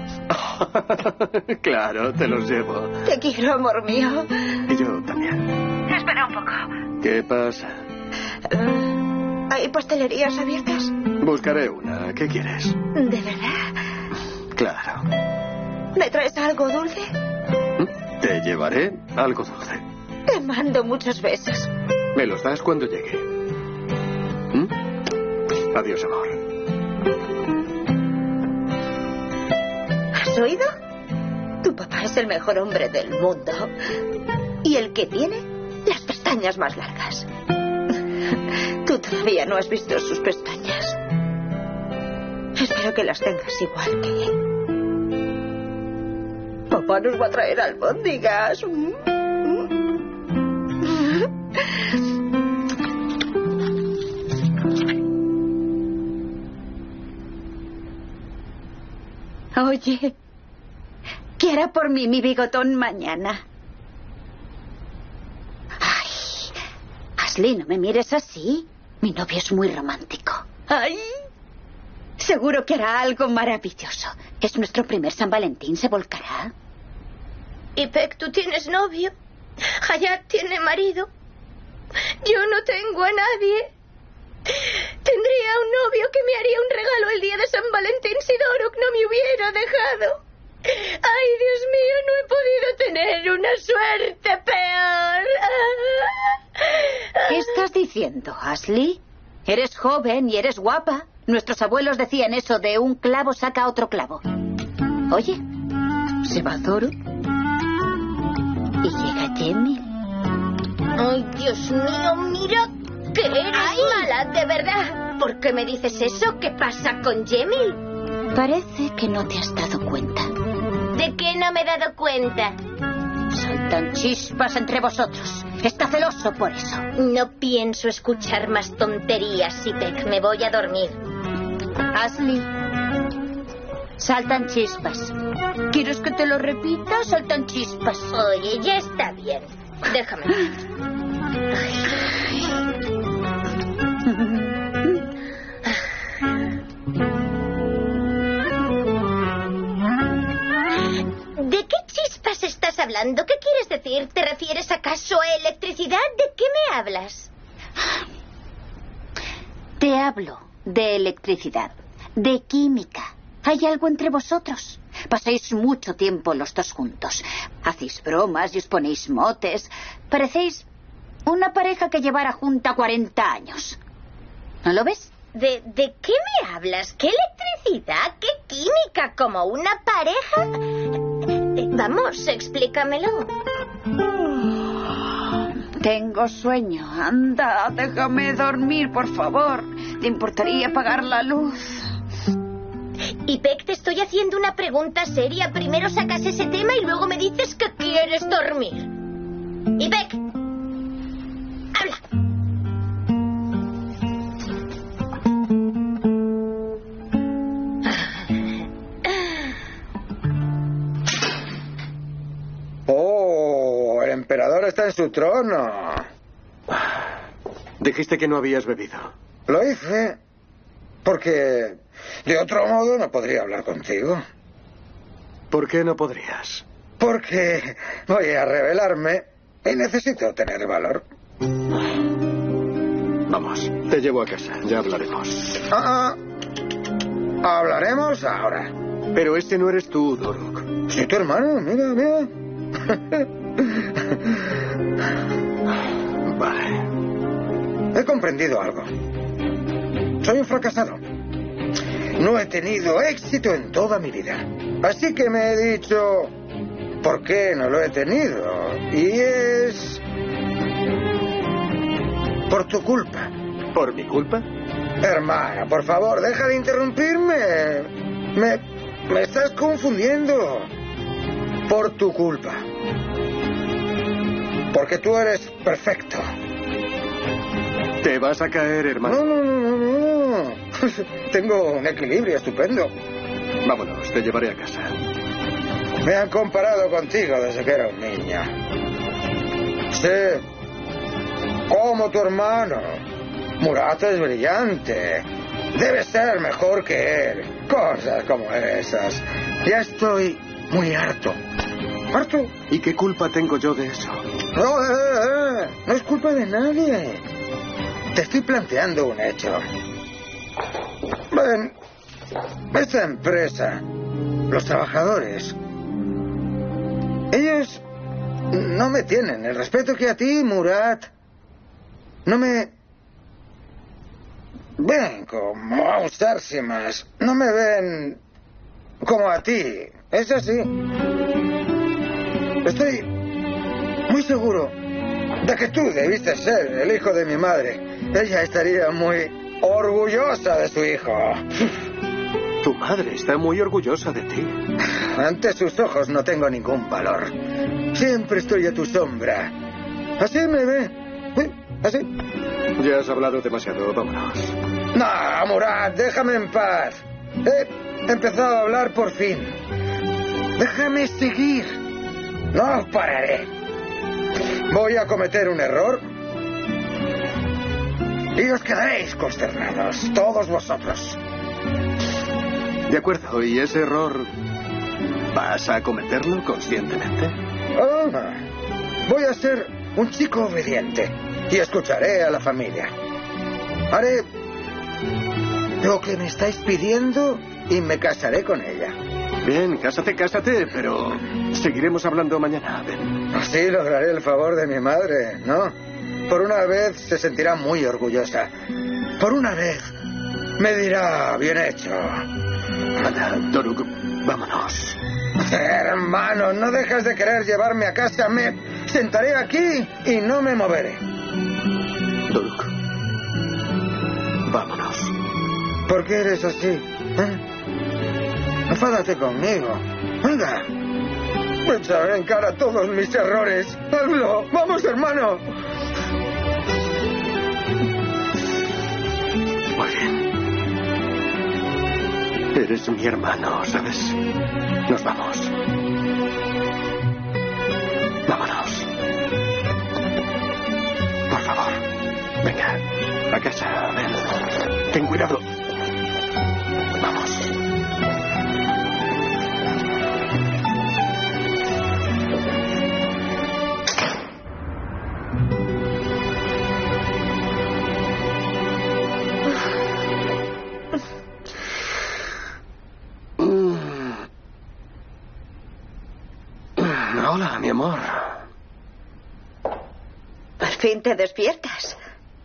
Claro, te los llevo. Te quiero, amor mío. Y yo también. Espera un poco. ¿Qué pasa? ¿Hay pastelerías abiertas? Buscaré una. ¿Qué quieres? ¿De verdad? Claro. ¿Me traes algo dulce? Te llevaré algo dulce. Te mando muchos besos. Me los das cuando llegue. Adiós, amor. ¿Has oído? Tu papá es el mejor hombre del mundo. Y el que tiene las pestañas más largas. Tú todavía no has visto sus pestañas. Espero que las tengas igual que él. Papá nos va a traer albóndigas. Oye, ¿qué hará por mí mi bigotón mañana? Ay, Ashley, no me mires así. Mi novio es muy romántico. Ay, seguro que hará algo maravilloso. Es nuestro primer San Valentín, se volcará. ¿Y Peck, tú tienes novio? Hayat tiene marido. Yo no tengo a nadie. Tendría un novio que me haría un regalo el día de San Valentín si Doruk no me hubiera dejado. ¡Ay, Dios mío! No he podido tener una suerte peor. ¿Qué estás diciendo, Ashley? Eres joven y eres guapa. Nuestros abuelos decían eso de un clavo saca otro clavo. Oye, se va Doruk y llega Jamie. ¡Ay, Dios mío! ¡Mira que eres mala, de verdad! ¿Por qué me dices eso? ¿Qué pasa con Jamil? Parece que no te has dado cuenta. ¿De qué no me he dado cuenta? Saltan chispas entre vosotros. Está celoso por eso. No pienso escuchar más tonterías, Sipek. Me voy a dormir. Ashley, saltan chispas. ¿Quieres que te lo repita? Saltan chispas. Oye, ya está bien. Déjame. ¿De qué chispas estás hablando? ¿Qué quieres decir? ¿Te refieres acaso a electricidad? ¿De qué me hablas? Te hablo de electricidad, de química. Hay algo entre vosotros. Pasáis mucho tiempo los dos juntos. Hacéis bromas y os ponéis motes. Parecéis una pareja que llevara junta 40 años. ¿No lo ves? ¿De qué me hablas? ¿Qué electricidad? ¿Qué química? ¿Como una pareja? Vamos, explícamelo. Tengo sueño. Anda, déjame dormir, por favor. ¿Te importaría apagar la luz? Ipek, te estoy haciendo una pregunta seria. Primero sacas ese tema y luego me dices que quieres dormir. Ipek, habla. Oh, el emperador está en su trono. Dijiste que no habías bebido. Lo hice porque de otro modo no podría hablar contigo. ¿Por qué no podrías? Porque voy a rebelarme y necesito tener valor. Vamos, te llevo a casa, ya hablaremos. Hablaremos ahora. Pero este no eres tú, Doruk. Soy tu hermano, mira, mira. Vale. He comprendido algo. Soy un fracasado. No he tenido éxito en toda mi vida. Así que me he dicho, ¿por qué no lo he tenido? Y es por tu culpa. ¿Por mi culpa? Hermana, por favor, deja de interrumpirme. Me estás confundiendo. Por tu culpa. Porque tú eres perfecto. Te vas a caer, hermano. No. Tengo un equilibrio estupendo. Vámonos, te llevaré a casa. Me han comparado contigo desde que era un niño. Sí. Como tu hermano. Murat es brillante. Debes ser mejor que él. Cosas como esas. Ya estoy muy harto. ¿Harto? ¿Y qué culpa tengo yo de eso? No, no es culpa de nadie. Te estoy planteando un hecho. Ven, esta empresa, los trabajadores, ellos no me tienen el respeto que a ti, Murat. No me ven como a usarse más. No me ven como a ti. Es así. Estoy muy seguro de que tú debiste ser el hijo de mi madre. Ella estaría muy orgullosa de su hijo. Tu madre está muy orgullosa de ti. Ante sus ojos no tengo ningún valor. Siempre estoy a tu sombra. Así me ve. Así. Ya has hablado demasiado, vámonos. No, Murat, déjame en paz. He empezado a hablar por fin. Déjame seguir. No pararé. Voy a cometer un error y os quedaréis consternados, todos vosotros. De acuerdo, ¿y ese error vas a cometerlo conscientemente? Voy a ser un chico obediente y escucharé a la familia. Haré lo que me estáis pidiendo y me casaré con ella. Bien, cásate, pero seguiremos hablando mañana. Ven. Así lograré el favor de mi madre, ¿no? Por una vez se sentirá muy orgullosa. Por una vez me dirá, bien hecho. Anda, Doruk, vámonos. Hermano, no dejas de querer llevarme a casa. Me sentaré aquí y no me moveré. Doruk, vámonos. ¿Por qué eres así? Enfádate conmigo. Venga. Me echaré en cara todos mis errores. Hazlo. Vamos, hermano. Muy bien. Eres mi hermano, ¿sabes? Nos vamos. Vámonos. Por favor. Venga. A casa. Ven. Ten cuidado. Vamos. Hola, mi amor. Por fin te despiertas.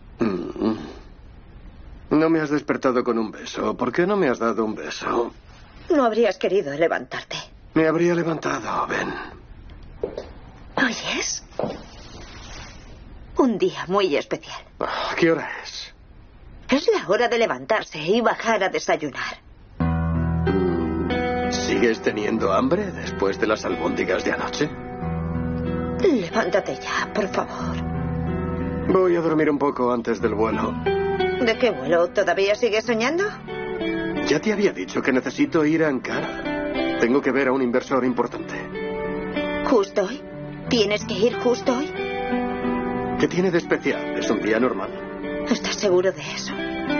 No me has despertado con un beso. ¿Por qué no me has dado un beso? No habrías querido levantarte. Me habría levantado, ven. ¿Oyes? día muy especial. ¿Qué hora es? Es la hora de levantarse y bajar a desayunar. ¿Sigues teniendo hambre después de las albóndigas de anoche? Levántate ya, por favor. Voy a dormir un poco antes del vuelo. ¿De qué vuelo? ¿Todavía sigues soñando? Ya te había dicho que necesito ir a Ankara. Tengo que ver a un inversor importante. ¿Justo hoy? ¿Tienes que ir justo hoy? ¿Qué tiene de especial? Es un día normal. ¿Estás seguro de eso?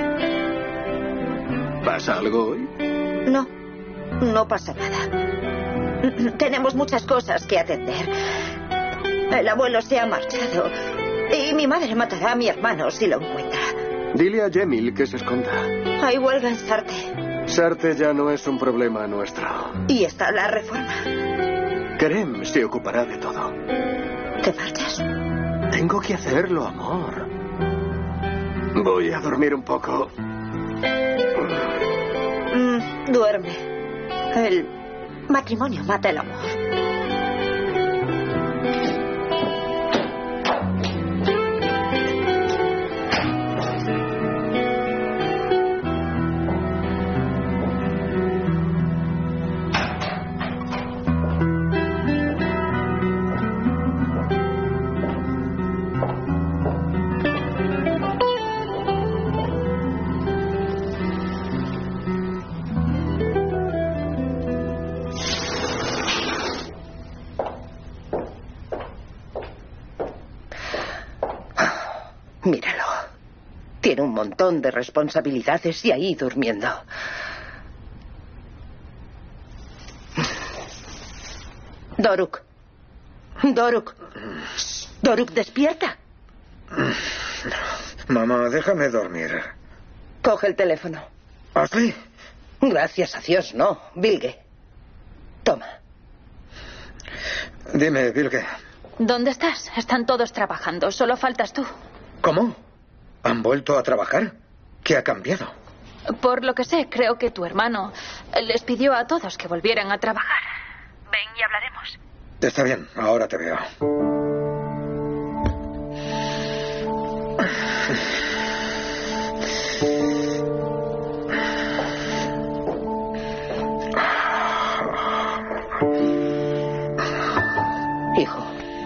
¿Pasa algo hoy? No, no pasa nada. Tenemos muchas cosas que atender. El abuelo se ha marchado y mi madre matará a mi hermano si lo encuentra. Dile a Yemil que se esconda. Hay huelga en Sarte. Sarte ya no es un problema nuestro. Y está la reforma. Kerem se ocupará de todo. ¿Te marchas? Tengo que hacerlo, amor. Voy a dormir un poco. Duerme. El matrimonio mata el amor. Míralo. Tiene un montón de responsabilidades y ahí durmiendo. Doruk. Doruk. Doruk, despierta. Mamá, déjame dormir. Coge el teléfono. ¿Ashley? Gracias a Dios, no. Bilge. Toma. Dime, Bilge. ¿Dónde estás? Están todos trabajando. Solo faltas tú. ¿Cómo? ¿Han vuelto a trabajar? ¿Qué ha cambiado? Por lo que sé, creo que tu hermano les pidió a todos que volvieran a trabajar. Ven y hablaremos. Está bien, ahora te veo. Hijo,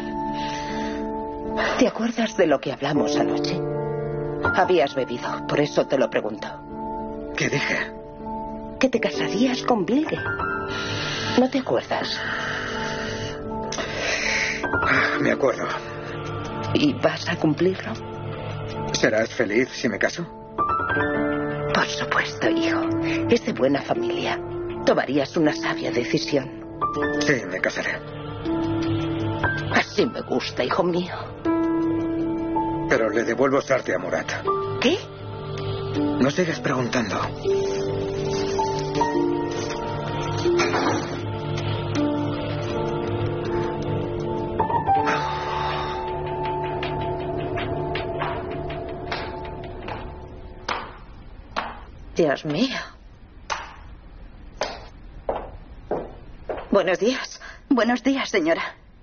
¿te acuerdas de lo que hablamos anoche? Habías bebido, por eso te lo pregunto. ¿Qué dije? Que te casarías con Bilge. ¿No te acuerdas? Me acuerdo. ¿Y vas a cumplirlo? ¿Serás feliz si me caso? Por supuesto, hijo. Es de buena familia. Tomarías una sabia decisión. Sí, me casaré. Así me gusta, hijo mío. Pero le devuelvo Sarte a Murat. ¿Qué? No sigas preguntando. Dios mío. Buenos días. Buenos días, señora.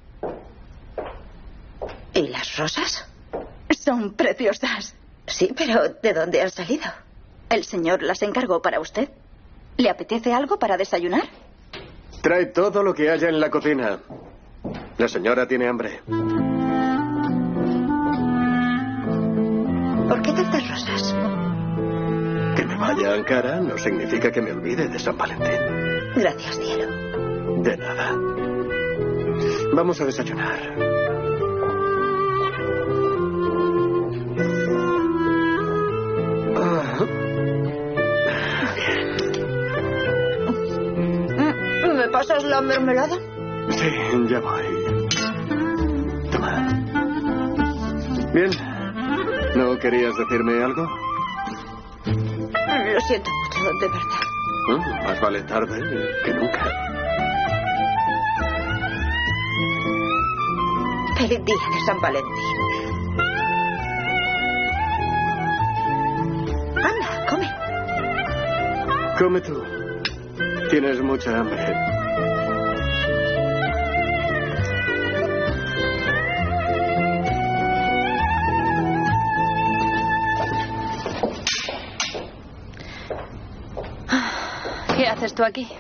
¿Y las rosas? Son preciosas. Sí, pero ¿de dónde han salido? El señor las encargó para usted. ¿Le apetece algo para desayunar? Trae todo lo que haya en la cocina. La señora tiene hambre. ¿Por qué tantas rosas? Que me vaya a Ankara no significa que me olvide de San Valentín. Gracias, cielo. De nada. Vamos a desayunar. ¿Me pasas la mermelada? Sí, ya voy. Toma. Bien. ¿No querías decirme algo? Lo siento mucho, de verdad. Más vale tarde que nunca. Feliz día de San Valentín. Anda, come. Come tú. Tienes mucha hambre. haces tú aquí?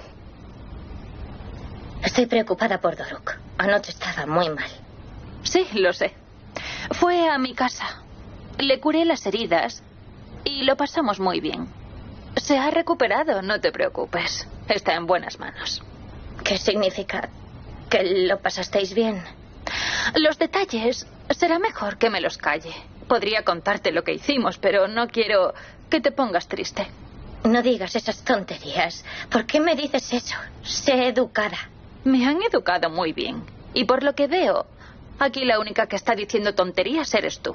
Estoy preocupada por Doruk. Anoche estaba muy mal. Sí, lo sé. Fue a mi casa. Le curé las heridas y lo pasamos muy bien. Se ha recuperado, no te preocupes. Está en buenas manos. ¿Qué significa? ¿Que lo pasasteis bien? Los detalles será mejor que me los calle. Podría contarte lo que hicimos, pero no quiero que te pongas triste. No digas esas tonterías. ¿Por qué me dices eso? Sé educada. Me han educado muy bien. Y por lo que veo, aquí la única que está diciendo tonterías eres tú.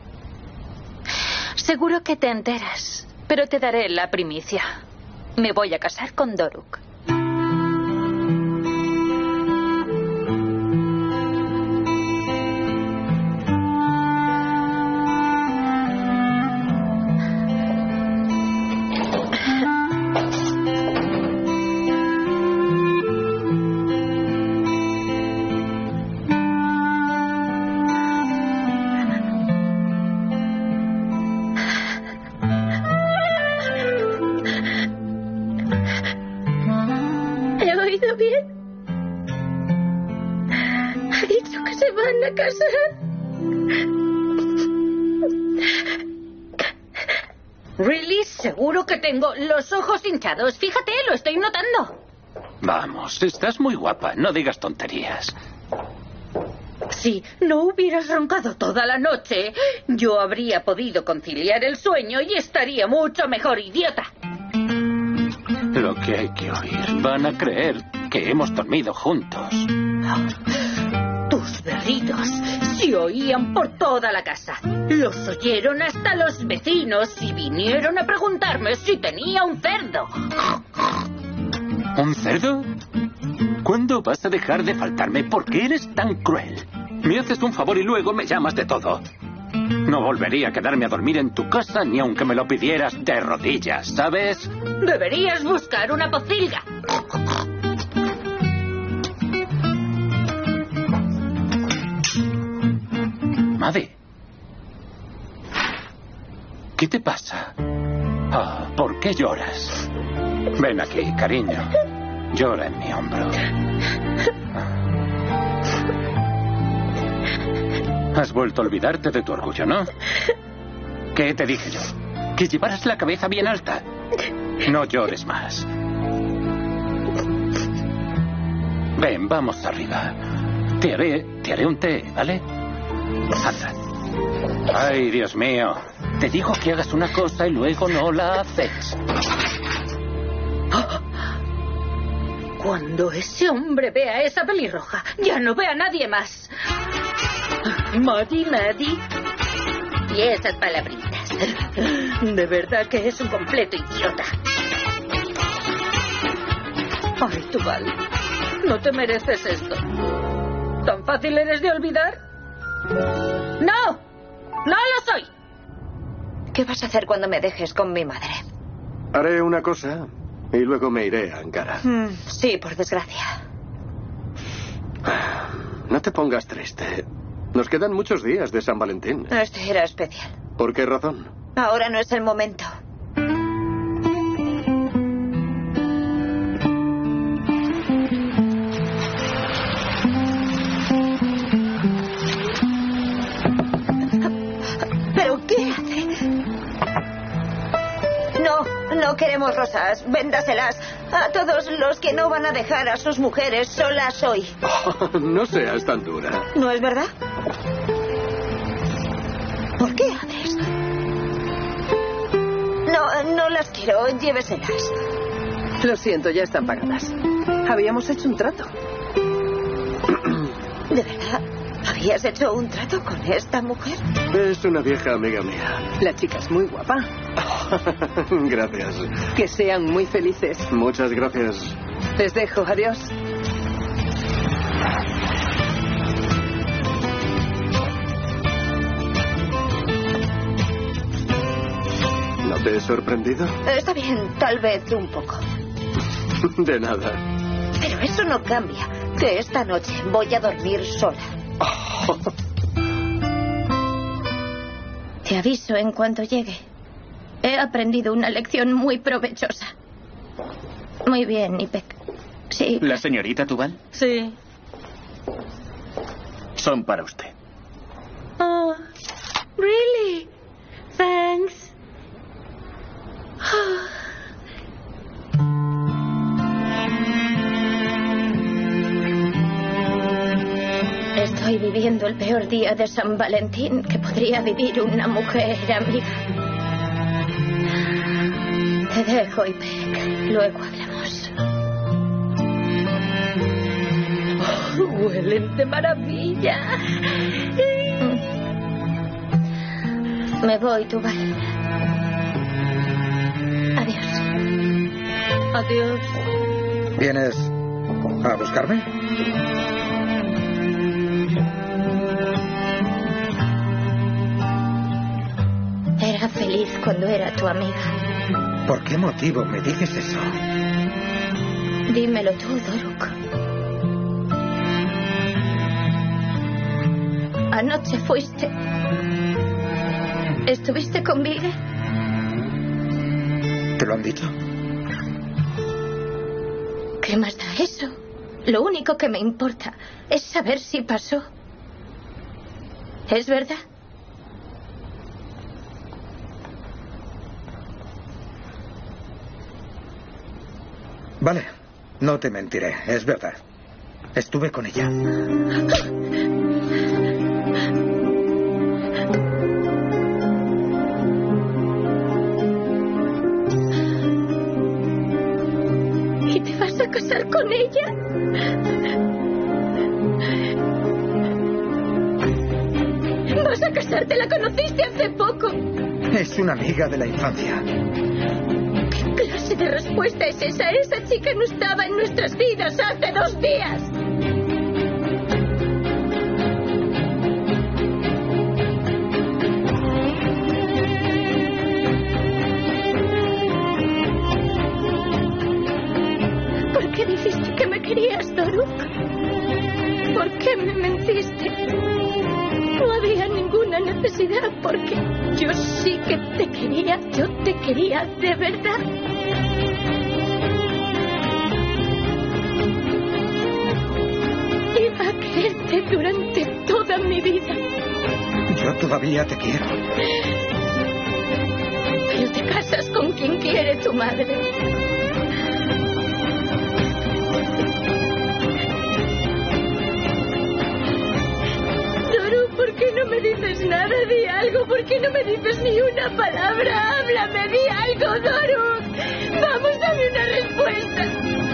Seguro que te enteras, pero te daré la primicia. Me voy a casar con Doruk. ¿Really? Seguro que tengo los ojos hinchados. Fíjate, lo estoy notando. Vamos, estás muy guapa. No digas tonterías. Si no hubieras roncado toda la noche, yo habría podido conciliar el sueño y estaría mucho mejor, idiota. Lo que hay que oír. Van a creer que hemos dormido juntos. Tus berridos se oían por toda la casa. Los oyeron hasta los vecinos y vinieron a preguntarme si tenía un cerdo. ¿Un cerdo? ¿Cuándo vas a dejar de faltarme? ¿Por qué eres tan cruel? Me haces un favor y luego me llamas de todo. No volvería a quedarme a dormir en tu casa ni aunque me lo pidieras de rodillas, ¿sabes? Deberías buscar una pocilga. Maddie. ¿Qué te pasa? Ah, ¿por qué lloras? Ven aquí, cariño. Llora en mi hombro. Has vuelto a olvidarte de tu orgullo, ¿no? ¿Qué te dije yo? Que llevaras la cabeza bien alta. No llores más. Ven, vamos arriba. Te haré un té, ¿vale? Anda. Ay, Dios mío. Te digo que hagas una cosa y luego no la haces. Cuando ese hombre vea a esa pelirroja, ya no ve a nadie más. Maddie. Y esas palabritas. De verdad que es un completo idiota. Ay, Tubal, no te mereces esto. ¿Tan fácil eres de olvidar? ¡No! ¡No lo soy! ¿Qué vas a hacer cuando me dejes con mi madre? Haré una cosa y luego me iré a Ankara. Sí, por desgracia. No te pongas triste. Nos quedan muchos días de San Valentín. Este era especial. ¿Por qué razón? Ahora no es el momento. ¿Pero qué hace? No queremos rosas. Véndaselas a todos los que no van a dejar a sus mujeres solas hoy. No seas tan dura. ¿No es verdad? ¿Por qué haces? No las quiero. Lléveselas. Lo siento, ya están pagadas. Habíamos hecho un trato. ¿De verdad? ¿Habías hecho un trato con esta mujer? Es una vieja amiga mía. La chica es muy guapa. Gracias. Que sean muy felices. Muchas gracias. Les dejo. Adiós. ¿No te he sorprendido? Está bien, tal vez un poco. De nada. Pero eso no cambia. Que esta noche voy a dormir sola. Te aviso en cuanto llegue. He aprendido una lección muy provechosa. Muy bien, Ipek. Sí. ¿La señorita Tubal? Sí. Son para usted. Oh, really? Thanks. Oh. Estoy viviendo el peor día de San Valentín que podría vivir una mujer amiga. Te dejo, Ipek. Luego hablamos. Oh, huelen de maravilla. Me voy, Tubal. Adiós. Adiós. ¿Vienes a buscarme? Era feliz cuando era tu amiga. ¿Por qué motivo me dices eso? Dímelo tú, Doruk. Anoche fuiste. ¿Estuviste con Vigge? ¿Te lo han dicho? ¿Qué más da eso? Lo único que me importa es saber si pasó. ¿Es verdad? Vale, no te mentiré, es verdad. Estuve con ella. ¿Y te vas a casar con ella? ¿Vas a casarte? La conociste hace poco. Es una amiga de la infancia. ¿Qué clase de respuesta es esa? Esa chica no estaba en nuestras vidas hace 2 días. ¿Por qué dijiste que me querías, Doruk? ¿Por qué me mentiste? No había ninguna necesidad porque yo sí que te quería. Yo te quería de verdad. Iba a quererte durante toda mi vida. Yo todavía te quiero. Pero te casas con quien quiere tu madre. ¿Por qué no me dices nada? Di algo. ¿Por qué no me dices ni una palabra? Háblame, di algo, Doruk. Vamos, dame una respuesta.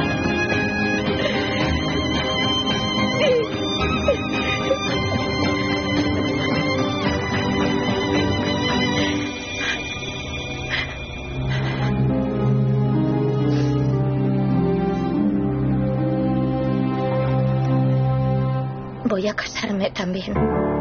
Voy a casarme también.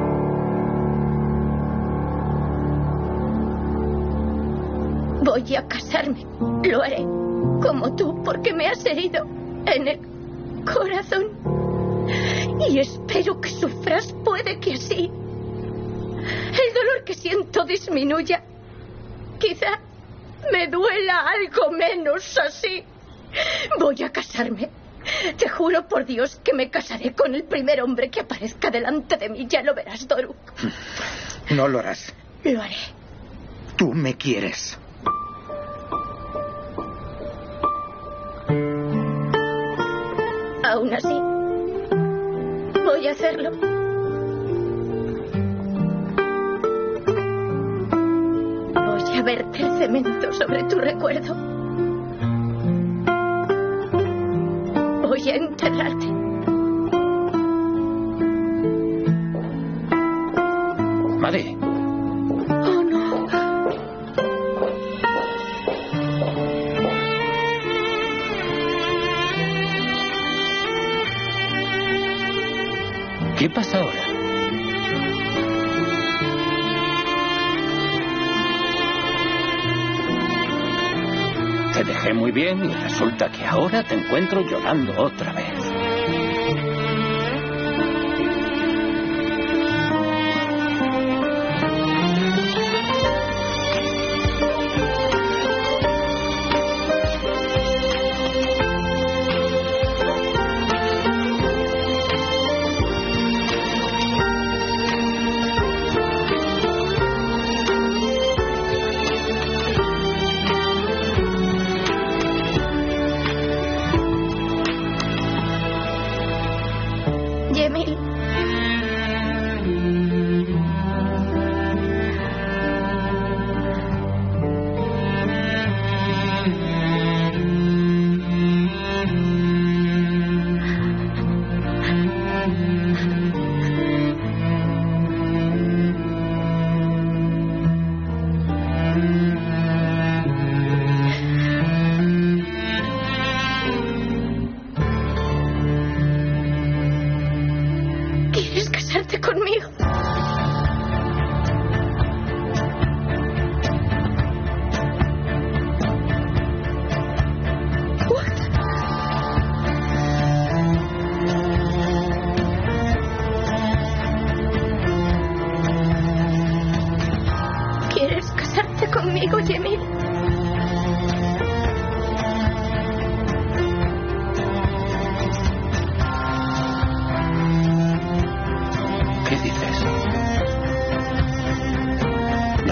Voy a casarme. Lo haré. Como tú, porque me has herido en el corazón. Y espero que sufras. Puede que sí. El dolor que siento disminuya. Quizá me duela algo menos así. Voy a casarme. Te juro por Dios que me casaré con el primer hombre que aparezca delante de mí. Ya lo verás, Doruk. No lo harás. Lo haré. Tú me quieres. Aún así, voy a hacerlo. Voy a verter cemento sobre tu recuerdo. Voy a enterrarte. Madre. Oh, no. ¿Qué pasa ahora? Te dejé muy bien y resulta que ahora te encuentro llorando otra vez.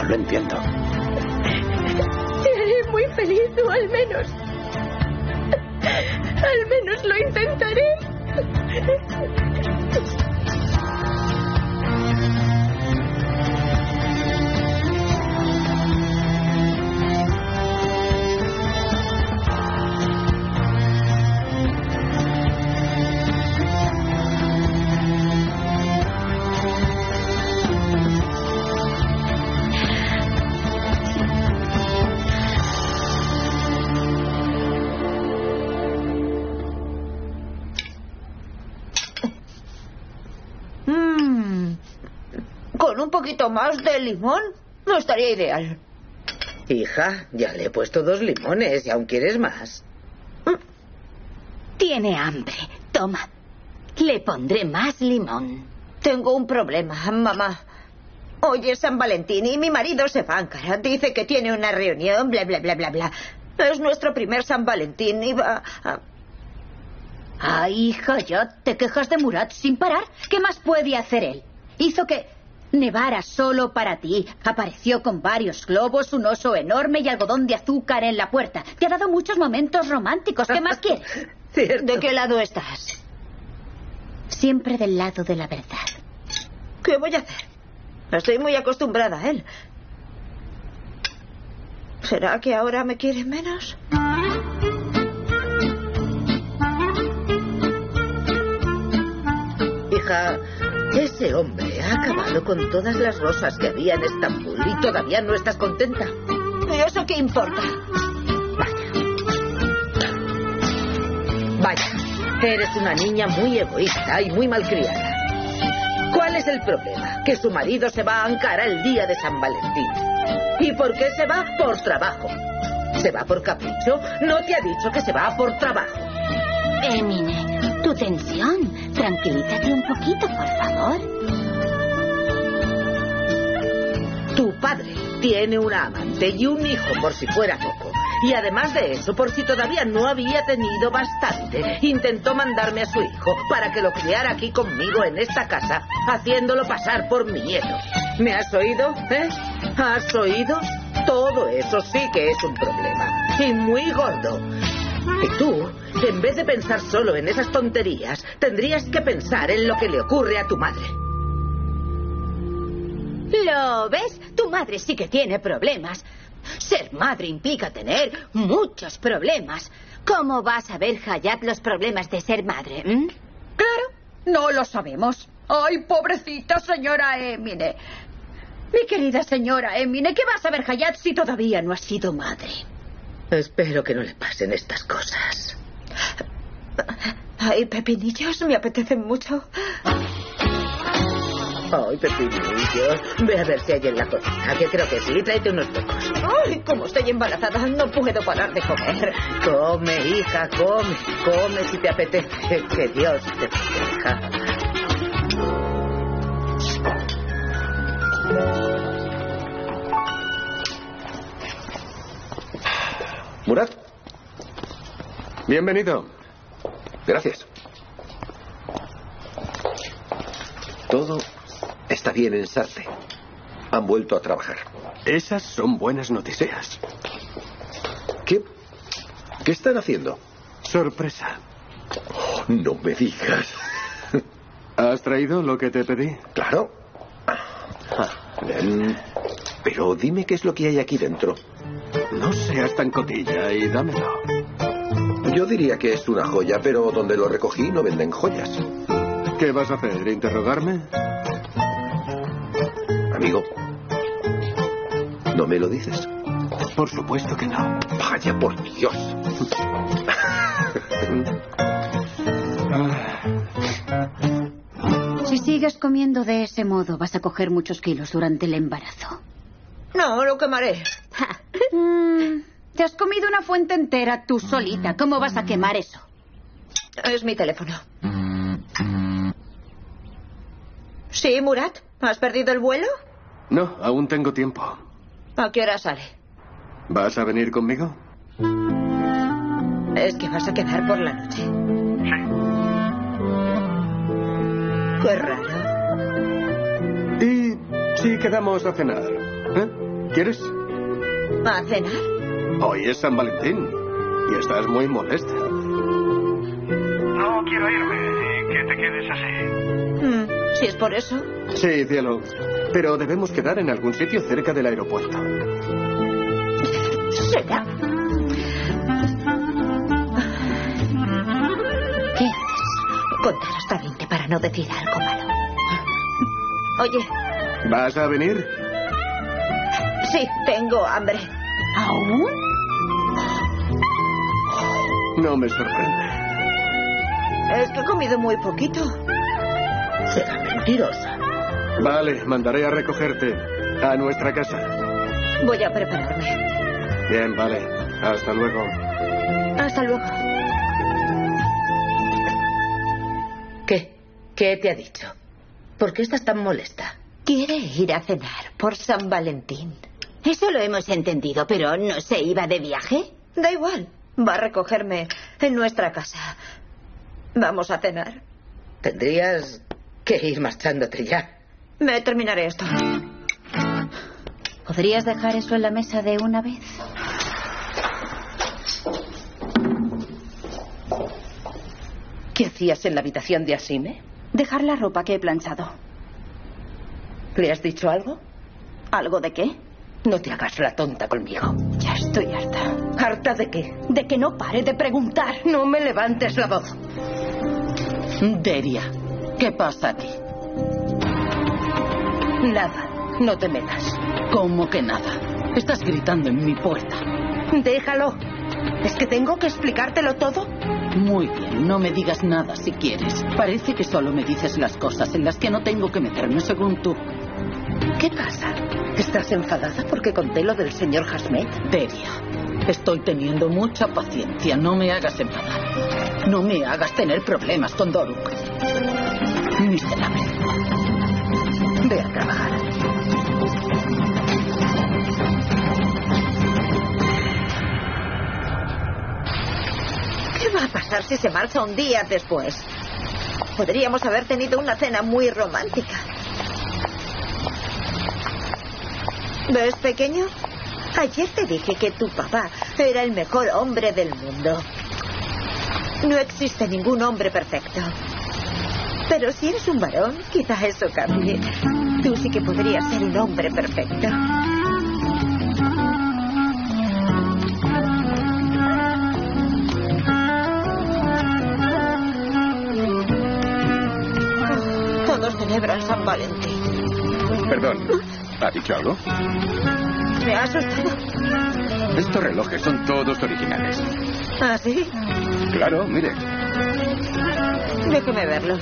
lo entiendo. Te haré muy feliz, o al menos... Al menos lo intentaré. Con un poquito más de limón no estaría ideal. Hija, ya le he puesto 2 limones y aún quieres más. Tiene hambre. Toma. Le pondré más limón. Tengo un problema, mamá. Hoy es San Valentín y mi marido se va a Ankara. Dice que tiene una reunión, bla, bla, bla, bla, bla. Es nuestro primer San Valentín y va a... Ay, hija, ya te quejas de Murat sin parar. ¿Qué más puede hacer él? Hizo que nevara solo para ti. Apareció con varios globos, un oso enorme y algodón de azúcar en la puerta. Te ha dado muchos momentos románticos. ¿Qué más quieres? ¿De qué lado estás? Siempre del lado de la verdad. ¿Qué voy a hacer? Estoy muy acostumbrada a él. ¿Será que ahora me quiere menos? Hija, ese hombre ha acabado con todas las rosas que había en Estambul y todavía no estás contenta. ¿Y eso qué importa? Vaya, eres una niña muy egoísta y muy malcriada. ¿Cuál es el problema? Que su marido se va a Ankara el día de San Valentín. ¿Y por qué se va? Por trabajo. ¿Se va por capricho? No te ha dicho que se va por trabajo. Emine, tu tensión. Tranquilízate un poquito, por favor. Tu padre tiene una amante y un hijo, por si fuera poco. Y además de eso, por si todavía no había tenido bastante, intentó mandarme a su hijo para que lo criara aquí conmigo en esta casa, haciéndolo pasar por mi nieto. ¿Me has oído? ¿Has oído? Todo eso sí que es un problema. Y muy gordo. Y tú, en vez de pensar solo en esas tonterías, tendrías que pensar en lo que le ocurre a tu madre. ¿Lo ves? Tu madre sí que tiene problemas. Ser madre implica tener muchos problemas. ¿Cómo vas a ver, Hayat, los problemas de ser madre? Claro, no lo sabemos. Ay, pobrecita señora Emine. Mi querida señora Emine, ¿qué vas a ver, Hayat, si todavía no has sido madre? Espero que no le pasen estas cosas. Ay, pepinillos, me apetecen mucho. Ay, pepinillos. Ve a ver si hay en la cocina, que creo que sí. Tráete unos pocos. Ay, como estoy embarazada, no puedo parar de comer. Come, hija, come. Come si te apetece. Que Dios te proteja. Murat. Bienvenido. Gracias. Todo está bien en Sarte. Han vuelto a trabajar. Esas son buenas noticias. ¿Qué están haciendo? Sorpresa. Oh, no me digas. ¿Has traído lo que te pedí? Claro. Pero dime qué es lo que hay aquí dentro. No seas tan cotilla y dámelo. Yo diría que es una joya, pero donde lo recogí no venden joyas. ¿Qué vas a hacer? ¿Interrogarme? Amigo, ¿no me lo dices? Por supuesto que no. Vaya por Dios. Si sigues comiendo de ese modo, vas a coger muchos kilos durante el embarazo. No, lo quemaré. Te has comido una fuente entera tú solita. ¿Cómo vas a quemar eso? Es mi teléfono. ¿Sí, Murat? ¿Has perdido el vuelo? No, aún tengo tiempo. ¿A qué hora sale? ¿Vas a venir conmigo? Es que vas a quedar por la noche. Qué raro. ¿Y si quedamos a cenar? ¿Quieres? ¿A cenar? Hoy es San Valentín y estás muy molesta. No quiero irme y que te quedes así. Si es por eso. Sí, cielo. Pero debemos quedar en algún sitio cerca del aeropuerto. Será. ¿Qué haces? Contar hasta 20 para no decir algo malo. Oye. ¿Vas a venir? Sí, tengo hambre. ¿Aún? No me sorprende. Es que he comido muy poquito. Será mentirosa. Vale, mandaré a recogerte a nuestra casa. Voy a prepararme. Bien, vale. Hasta luego. Hasta luego. ¿Qué? ¿Qué te ha dicho? ¿Por qué estás tan molesta? Quiere ir a cenar por San Valentín. Eso lo hemos entendido, pero ¿no se iba de viaje? Da igual. Va a recogerme en nuestra casa. Vamos a cenar. Tendrías que ir marchándote ya. Me terminaré esto. ¿Podrías dejar eso en la mesa de una vez? ¿Qué hacías en la habitación de Asime? Dejar la ropa que he planchado. ¿Le has dicho algo? ¿Algo de qué? No te hagas la tonta conmigo. Ya estoy harta. ¿Harta de qué? De que no pare de preguntar. No me levantes la voz. Deria, ¿qué pasa aquí? Nada, no te metas. ¿Cómo que nada? Estás gritando en mi puerta. Déjalo. ¿Es que tengo que explicártelo todo? Muy bien, no me digas nada si quieres. Parece que solo me dices las cosas en las que no tengo que meterme según tú. ¿Qué pasa? ¿Estás enfadada porque conté lo del señor Hasmet? Deria, estoy teniendo mucha paciencia. No me hagas enfadar. No me hagas tener problemas con Doruk. Miserable. Ve a trabajar. ¿Qué va a pasar si se marcha un día después? Podríamos haber tenido una cena muy romántica. ¿Ves, pequeño? Ayer te dije que tu papá era el mejor hombre del mundo. No existe ningún hombre perfecto. Pero si eres un varón, quizá eso cambie. Tú sí que podrías ser un hombre perfecto. Todos celebran San Valentín. Perdón, ¿ha dicho algo? Me ha asustado. Estos relojes son todos originales. ¿Ah, sí? Claro, mire. Déjeme verlos.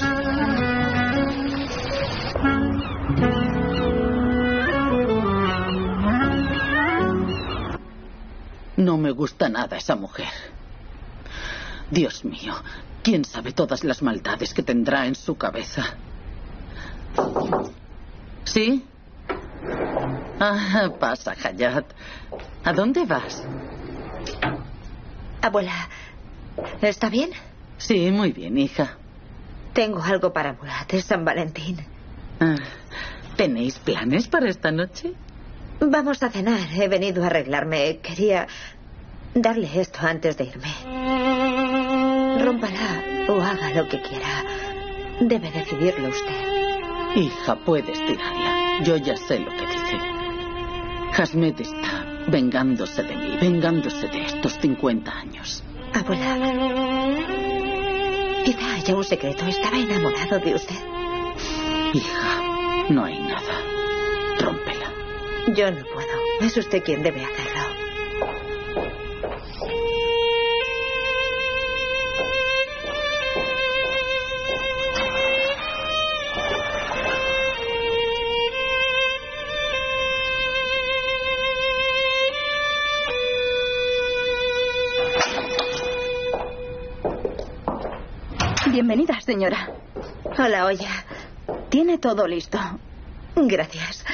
No me gusta nada esa mujer. Dios mío, ¿quién sabe todas las maldades que tendrá en su cabeza? ¿Sí? Ah, pasa, Hayat. ¿A dónde vas? Abuela, ¿está bien? Sí, muy bien, hija. Tengo algo para Murat, es San Valentín. Ah, ¿tenéis planes para esta noche? Vamos a cenar. He venido a arreglarme. Quería darle esto antes de irme. Rómpala o haga lo que quiera. Debe decidirlo usted. Hija, puedes tirarla. Yo ya sé lo que dice. Hasmet está vengándose de mí, vengándose de estos 50 años. Abuela, quizá haya un secreto. Estaba enamorado de usted. Hija, no hay nada. Rómpela. Yo no puedo. Es usted quien debe hacerlo. Bienvenida, señora. Hola, Oya. Tiene todo listo. Gracias.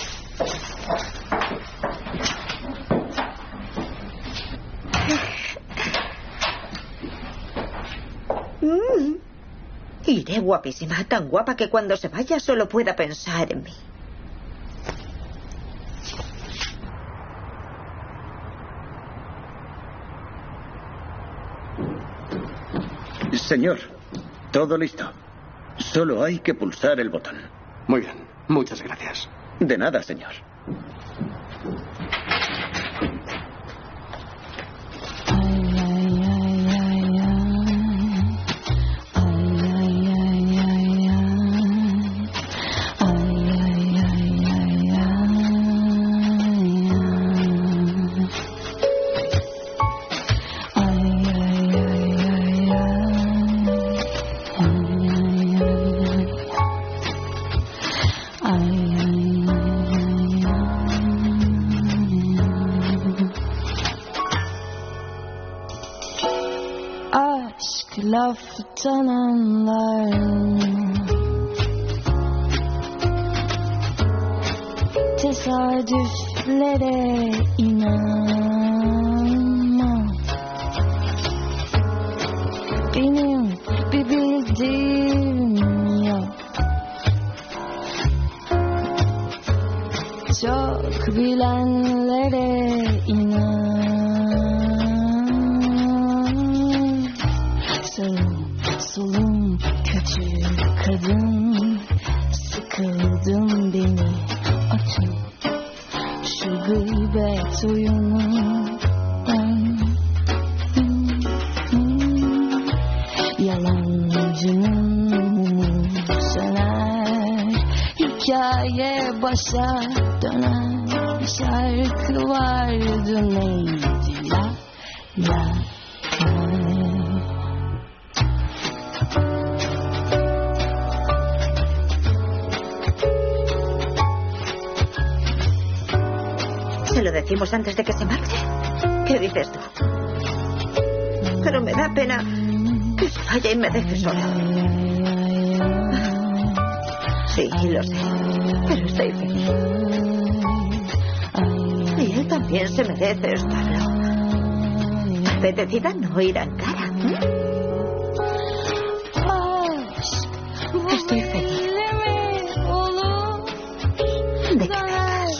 Iré guapísima, tan guapa que cuando se vaya solo pueda pensar en mí. Señor, todo listo. Solo hay que pulsar el botón. Muy bien, muchas gracias. De nada, señor. Laftan anlar tesadüflere inanma. Benim bir bildiğim yok. Çok bilenlere inan. Solum kötü kadın, sıkıldım beni açın şu gıybet oyunundan. Yalancının mumu söner, hikaye başa döner. Şarkı vardı neydi la la la. ¿Se lo decimos antes de que se marche? ¿Qué dices tú? Pero me da pena que se vaya y me deje sola. Sí, lo sé. Pero estoy feliz. Y él también se merece estarlo. Apetecida no irá en cara. Estoy feliz. ¿De qué tratas?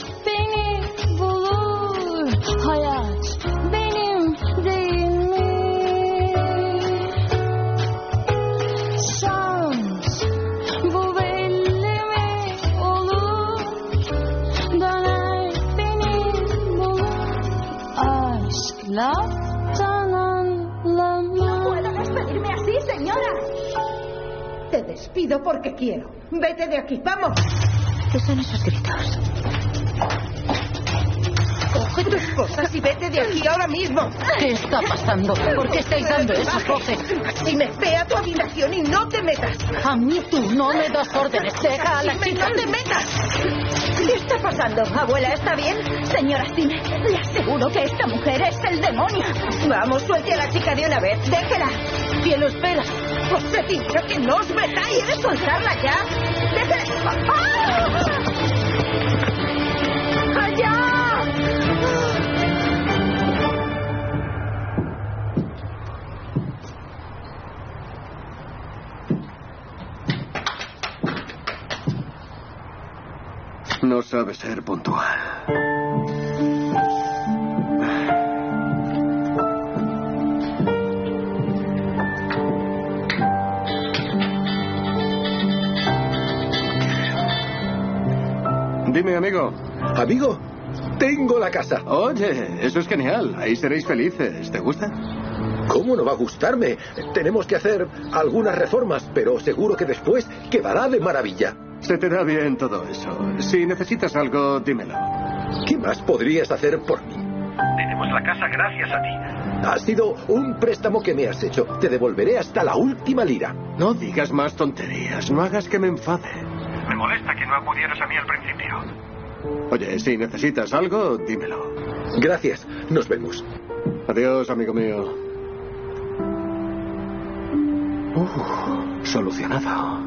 No puedo despedirme así, señora. Te despido porque quiero. Vete de aquí, vamos. ¿Qué son esos gritos? Coge tus cosas y vete de aquí ahora mismo. ¿Qué está pasando? ¿Por qué estáis dando esas voces? Si me ve a tu habitación y no te metas. A mí tú no me das órdenes. Deja a la chica. ¡No te metas! ¿Qué está pasando? ¿Abuela, está bien? Señora Cine, le aseguro que esta mujer es el demonio. Vamos, suelte a la chica de una vez. Déjela. ¿Quién lo espera? Os he dicho que no os metáis. ¿Quieres soltarla ya? ¡Déjela! ¡Ah! ¡Allá! No sabe ser puntual. Dime, amigo. Amigo, tengo la casa. Oye, eso es genial. Ahí seréis felices. ¿Te gusta? ¿Cómo no va a gustarme? Tenemos que hacer algunas reformas, pero seguro que después quedará de maravilla. Se te da bien todo eso. Si necesitas algo, dímelo. ¿Qué más podrías hacer por mí? Tenemos la casa gracias a ti. Ha sido un préstamo que me has hecho. Te devolveré hasta la última lira. No digas más tonterías. No hagas que me enfade. Me molesta que no acudieras a mí al principio. Oye, si necesitas algo, dímelo. Gracias. Nos vemos. Adiós, amigo mío. Solucionado.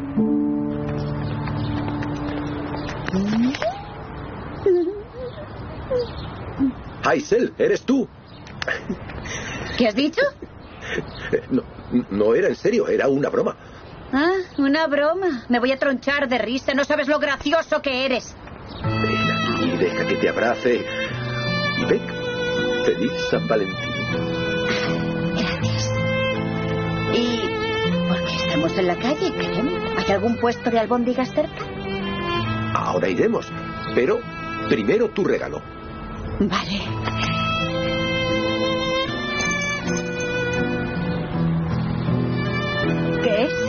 Aisel, ¿eres tú? ¿Qué has dicho? No era en serio, era una broma. Ah, una broma. Me voy a tronchar de risa. No sabes lo gracioso que eres. Ven aquí, deja que te abrace. Beck, feliz San Valentín. Gracias. ¿Y por qué estamos en la calle, Clem? ¿Hay algún puesto de albóndigas cerca? Ahora iremos, pero primero tu regalo. Vale. ¿Qué es?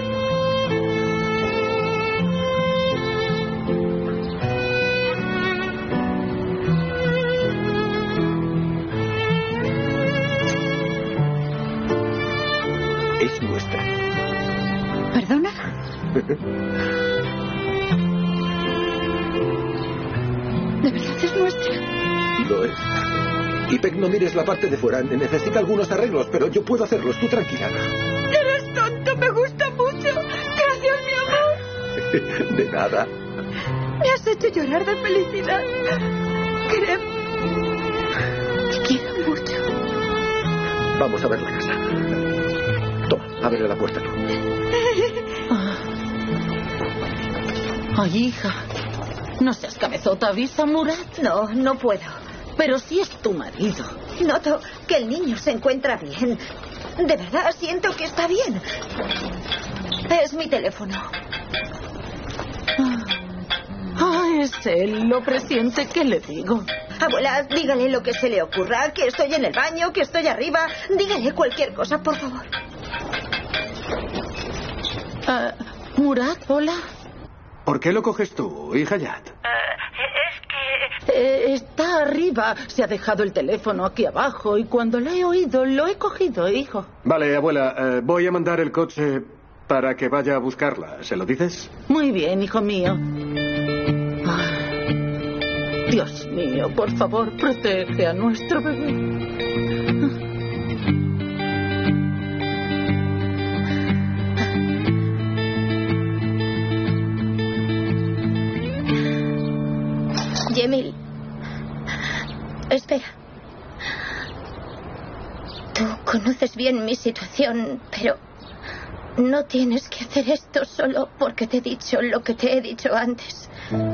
Es nuestra. ¿Perdona? ¿De verdad es nuestra? Lo es. Y Peck, no mires la parte de fuera. Necesita algunos arreglos, pero yo puedo hacerlos. Tú tranquila. Eres tonto, me gusta mucho. Gracias, mi amor. De nada. Me has hecho llorar de felicidad. Clem, te quiero mucho. Vamos a ver la casa. Toma, abre la puerta tú. Ay, hija. No seas cabezota, avisa a Murat. No, no puedo. Pero si es tu marido. Noto que el niño se encuentra bien. De verdad, siento que está bien. Es mi teléfono. Es él, lo presiente. ¿Qué le digo? Abuela, dígale lo que se le ocurra, que estoy en el baño, que estoy arriba. Dígale cualquier cosa, por favor. Murat, hola. ¿Por qué lo coges tú, hija Hayat? Está arriba. Se ha dejado el teléfono aquí abajo y cuando lo he oído, lo he cogido, hijo. Vale, abuela, voy a mandar el coche para que vaya a buscarla. ¿Se lo dices? Muy bien, hijo mío. Dios mío, por favor, protege a nuestro bebé. Yemil, espera. Tú conoces bien mi situación, pero no tienes que hacer esto solo porque te he dicho lo que te he dicho antes.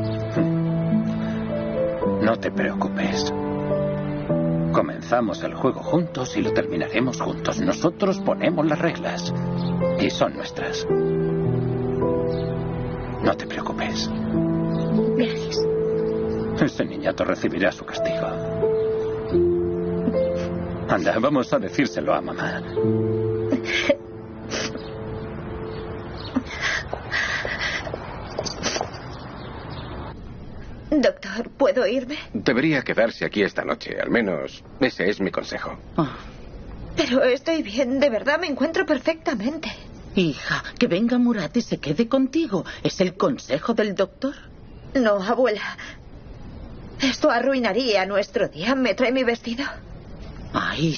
No te preocupes. Comenzamos el juego juntos y lo terminaremos juntos. Nosotros ponemos las reglas y son nuestras. No te preocupes. Gracias. Ese niñato recibirá su castigo. Anda, vamos a decírselo a mamá. Doctor, ¿puedo irme? Debería quedarse aquí esta noche. Al menos ese es mi consejo. Pero estoy bien, de verdad me encuentro perfectamente. Hija, que venga Murat y se quede contigo. ¿Es el consejo del doctor? No, abuela. Esto arruinaría nuestro día. ¿Me trae mi vestido? Ay.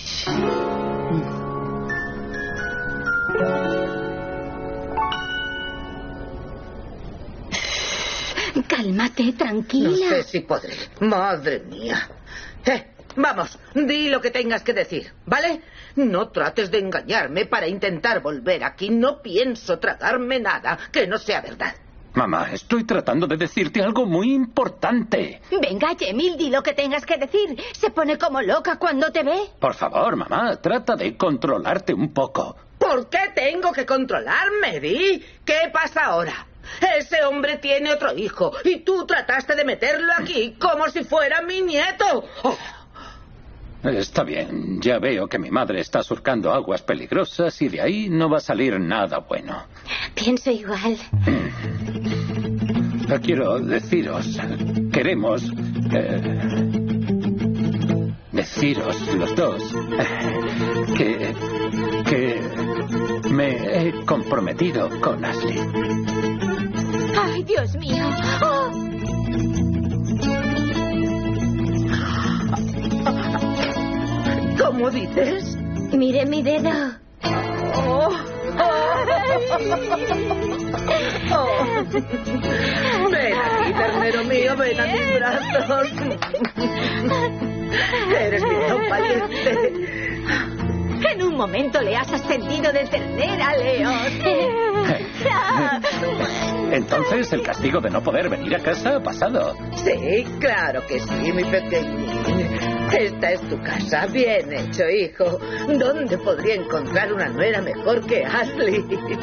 Cálmate, tranquila. No sé si podré. Madre mía. Vamos, di lo que tengas que decir, ¿vale? No trates de engañarme para intentar volver aquí. No pienso tragarme nada que no sea verdad. Mamá, estoy tratando de decirte algo muy importante. Venga, Yemil, di lo que tengas que decir. Se pone como loca cuando te ve. Por favor, mamá, trata de controlarte un poco. ¿Por qué tengo que controlarme, Di? ¿Qué pasa ahora? Ese hombre tiene otro hijo y tú trataste de meterlo aquí como si fuera mi nieto. Oh. Está bien, ya veo que mi madre está surcando aguas peligrosas y de ahí no va a salir nada bueno. Pienso igual. Quiero deciros, queremos deciros los dos que me he comprometido con Ashley. ¡Ay, Dios mío! ¡Oh! ¿Cómo dices? Mire mi dedo. Oh. Ven aquí, ternero mío, ven a mis brazos. Eres mi tan valiente. En un momento le has ascendido de ternera, León. Entonces el castigo de no poder venir a casa ha pasado. Sí, claro que sí, mi pequeñín. Esta es tu casa. Bien hecho, hijo. ¿Dónde podría encontrar una nuera mejor que Ashley?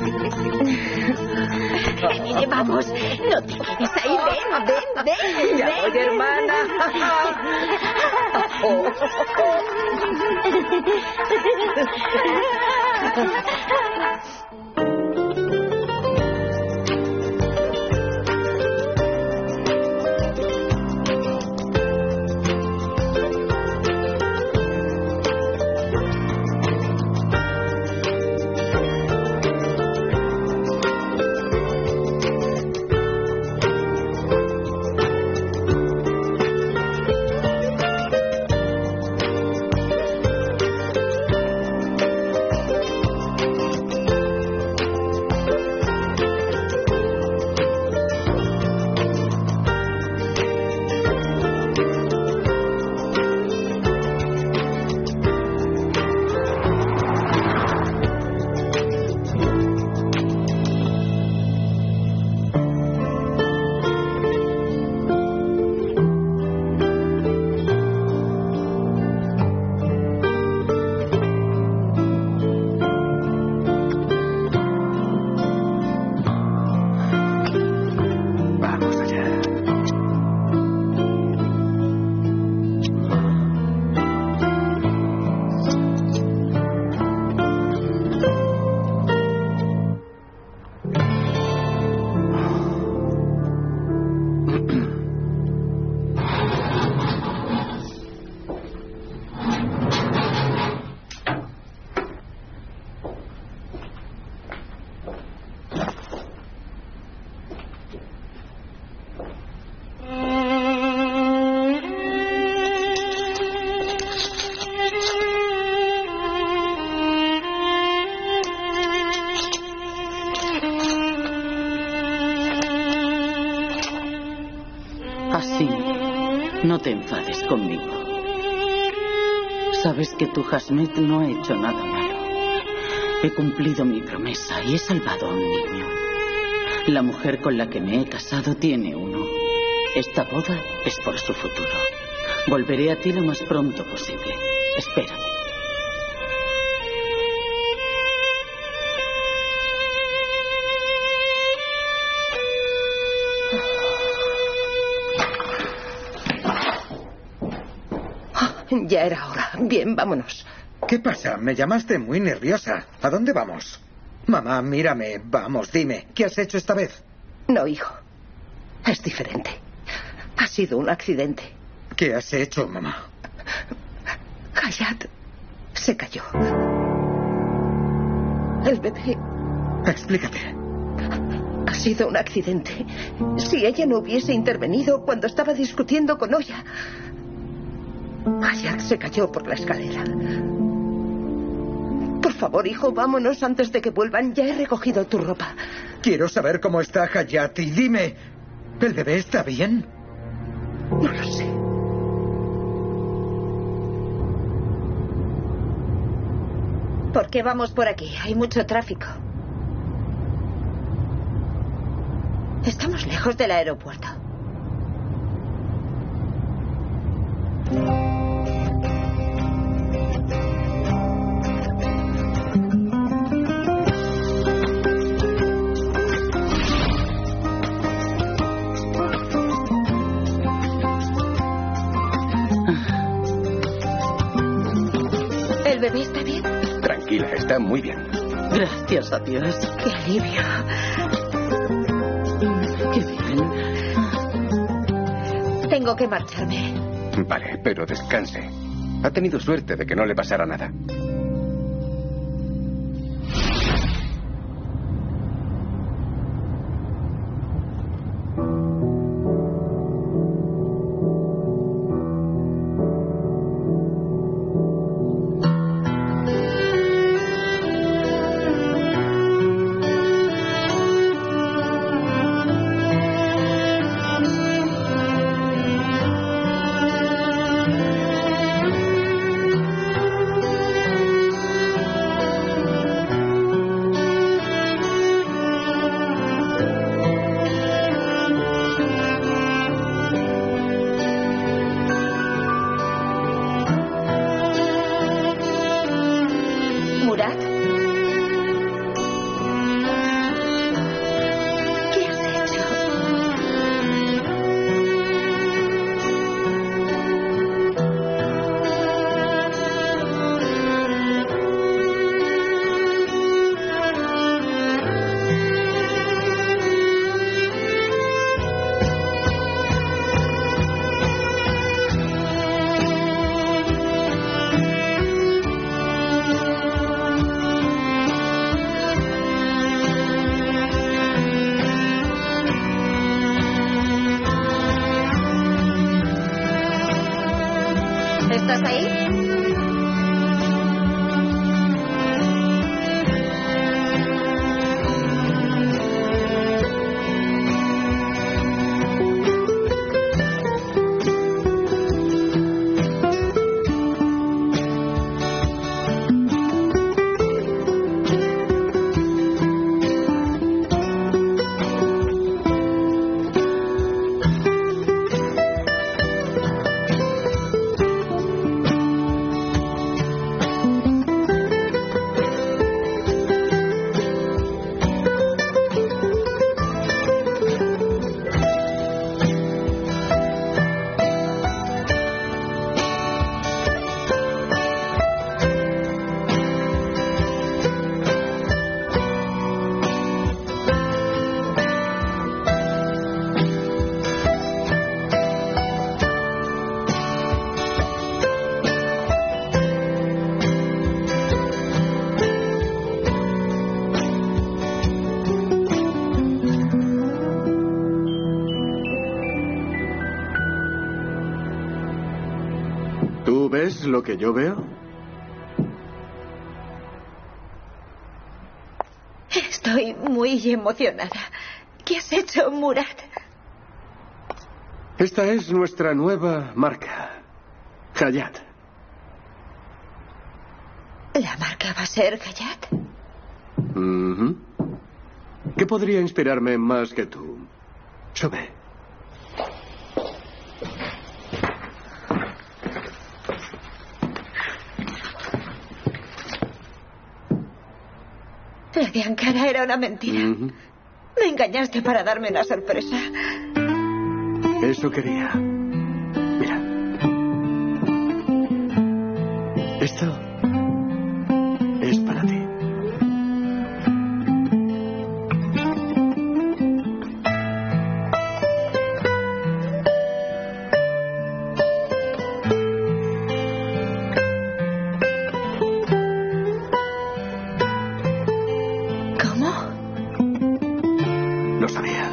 Vamos, no te quedes ahí. Ven. Ya voy, hermana. Así, no te enfades conmigo. Sabes que tu Hasmet no ha hecho nada malo. He cumplido mi promesa y he salvado a un niño. La mujer con la que me he casado tiene uno. Esta boda es por su futuro. Volveré a ti lo más pronto posible. Espérame. Ya era hora. Bien, vámonos. ¿Qué pasa? Me llamaste muy nerviosa. ¿A dónde vamos? Mamá, mírame. Vamos, dime. ¿Qué has hecho esta vez? No, hijo. Es diferente. Ha sido un accidente. ¿Qué has hecho, mamá? Hayat se cayó. El bebé... Explícate. Ha sido un accidente. Si ella no hubiese intervenido cuando estaba discutiendo con Oya... Hayat se cayó por la escalera. Por favor, hijo, vámonos antes de que vuelvan. Ya he recogido tu ropa. Quiero saber cómo está Hayat y dime, ¿el bebé está bien? No lo sé. ¿Por qué vamos por aquí? Hay mucho tráfico. Estamos lejos del aeropuerto. ¿El bebé está bien? Tranquila, está muy bien. Gracias a Dios. ¡Qué alivio! Qué bien. Tengo que marcharme. Vale, pero descanse. Ha tenido suerte de que no le pasara nada. ¿Estás ahí? ¿Tú ves lo que yo veo? Estoy muy emocionada. ¿Qué has hecho, Murat? Esta es nuestra nueva marca, Hayat. ¿La marca va a ser Hayat? Ujú. ¿Qué podría inspirarme más que tú? Sube. La de Ankara era una mentira. Me engañaste para darme una sorpresa. Eso quería. Mira. Esto es para ti. Lo sabía.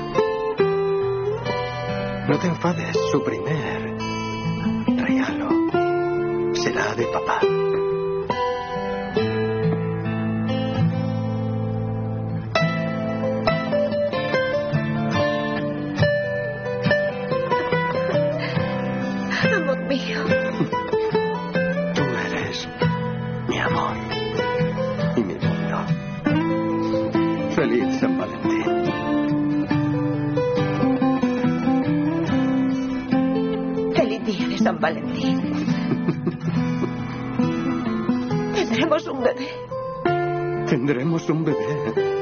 No te enfades, su primer regalo será de papá. Amor mío. Tú eres mi amor y mi mundo. Feliz San Valentín. Feliz día de San Valentín. Tendremos un bebé. Tendremos un bebé.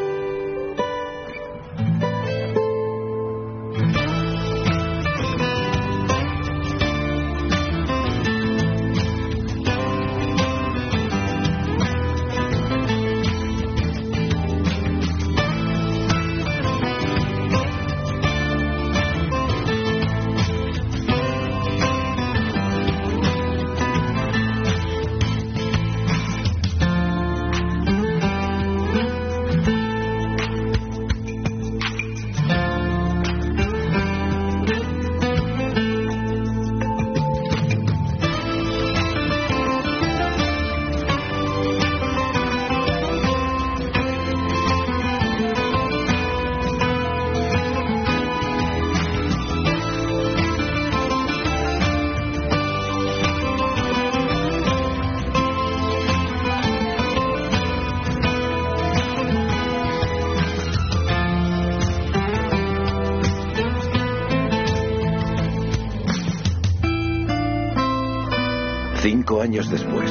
Cinco años después.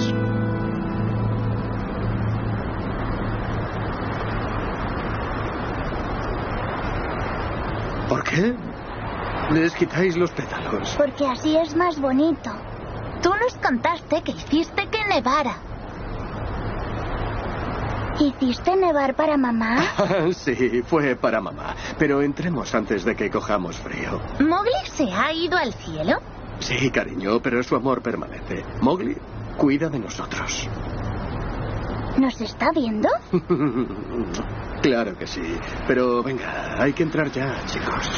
¿Por qué les quitáis los pétalos? Porque así es más bonito. Tú nos contaste que hiciste que nevara. ¿Hiciste nevar para mamá? Sí, fue para mamá. Pero entremos antes de que cojamos frío. ¿Mowgli se ha ido al cielo? Sí, cariño, pero su amor permanece. Mowgli cuida de nosotros. ¿Nos está viendo? Claro que sí. Pero venga, hay que entrar ya, chicos.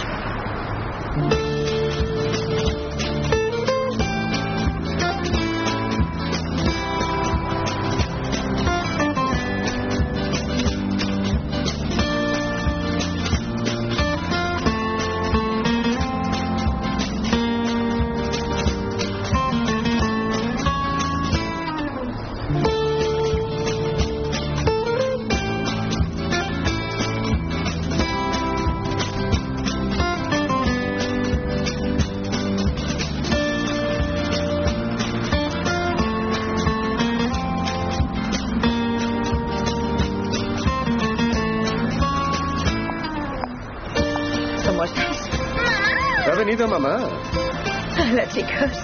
venido mamá. Hola, chicos.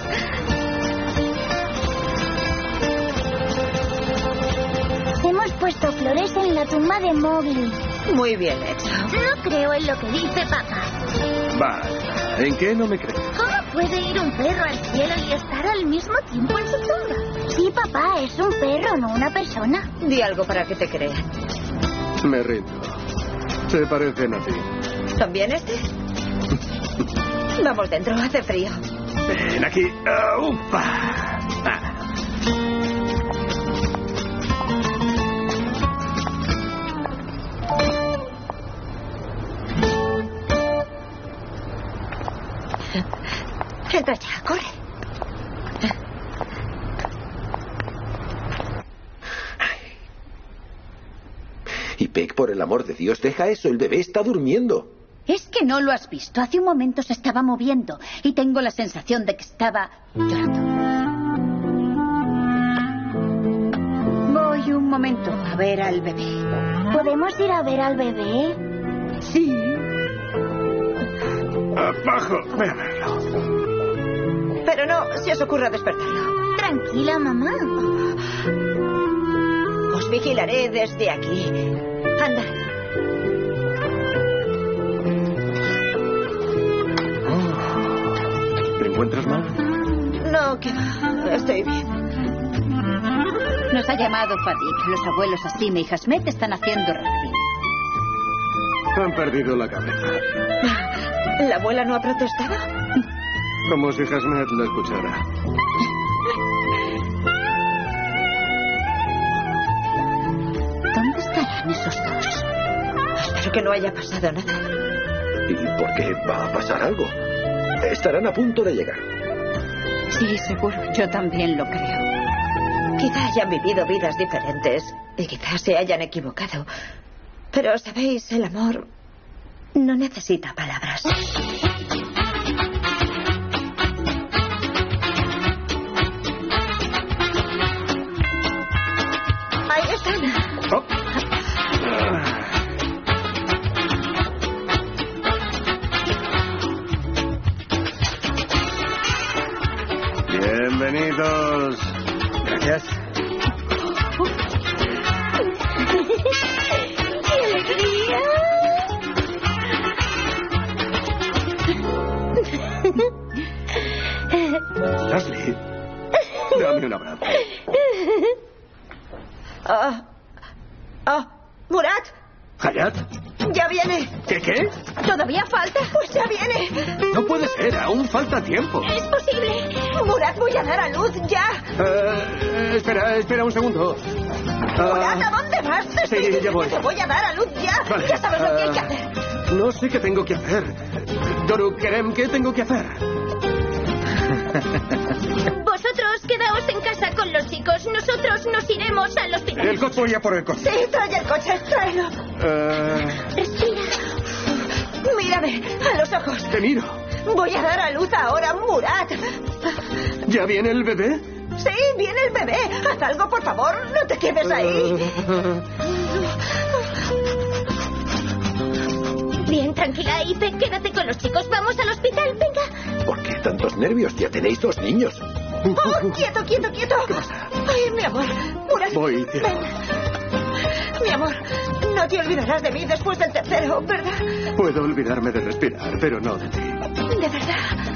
Hemos puesto flores en la tumba de Mowgli. Muy bien hecho. No creo en lo que dice papá. Va, ¿en qué no me crees? ¿Cómo puede ir un perro al cielo y estar al mismo tiempo en su tumba? Sí, papá, es un perro, no una persona. Di algo para que te crean. Me rindo. Se parecen a ti. ¿También este? Vamos dentro, hace frío. Ven aquí. ¡Upa! Entra ya, corre. Y Peck, por el amor de Dios, deja eso. El bebé está durmiendo. Es que no lo has visto. Hace un momento se estaba moviendo y tengo la sensación de que estaba llorando. Voy un momento a ver al bebé. ¿Podemos ir a ver al bebé? Sí. Abajo, voy a verlo. Pero no se os ocurra despertarlo. Tranquila, mamá. Os vigilaré desde aquí. Anda. ¿Te encuentras mal? No, que va. Estoy bien. Nos ha llamado Fadik. Los abuelos Asim y Hasmet están haciendo rugby. Han perdido la cabeza. ¿La abuela no ha protestado? Como si Hasmet lo escuchara. ¿Dónde estarán esos dos? Espero que no haya pasado nada. ¿Y por qué va a pasar algo? Estarán a punto de llegar. Sí, seguro. Yo también lo creo. Quizá hayan vivido vidas diferentes y quizás se hayan equivocado. Pero, ¿sabéis? El amor no necesita palabras. Ahí están. Oh. Bienvenidos. Gracias. ¡Qué alegría! Leslie, dame un abrazo. Murat, ¿Hayat? ya viene. ¿Qué? ¿Todavía falta? Pues ya viene. No puede ser, aún falta tiempo. Es posible. Murat, voy a dar a luz ya. Espera un segundo. Murat, ¿a dónde vas? Sí, ya voy. Te voy a dar a luz ya. Vale. Ya sabes lo que hay que hacer. No sé qué tengo que hacer. Doruk, Kerem, ¿qué tengo que hacer? Vosotros quedaos en casa con los chicos. Nosotros nos iremos al hospital. El coche, voy a por el coche. Sí, trae el coche, tráelo. Respira. Mírame a los ojos. Te miro. Voy a dar a luz ahora, Murat. ¿Ya viene el bebé? Sí, viene el bebé. Haz algo, por favor. No te quedes ahí. Bien, tranquila, Ipe. Quédate con los chicos. Vamos al hospital. Venga. ¿Por qué tantos nervios? Ya tenéis 2 niños. Oh, quieto. ¿Qué pasa? Ay, mi amor. Murat. Voy. Ven. Mi amor, no te olvidarás de mí después del tercero, ¿verdad? Puedo olvidarme de respirar, pero no de ti. De verdad.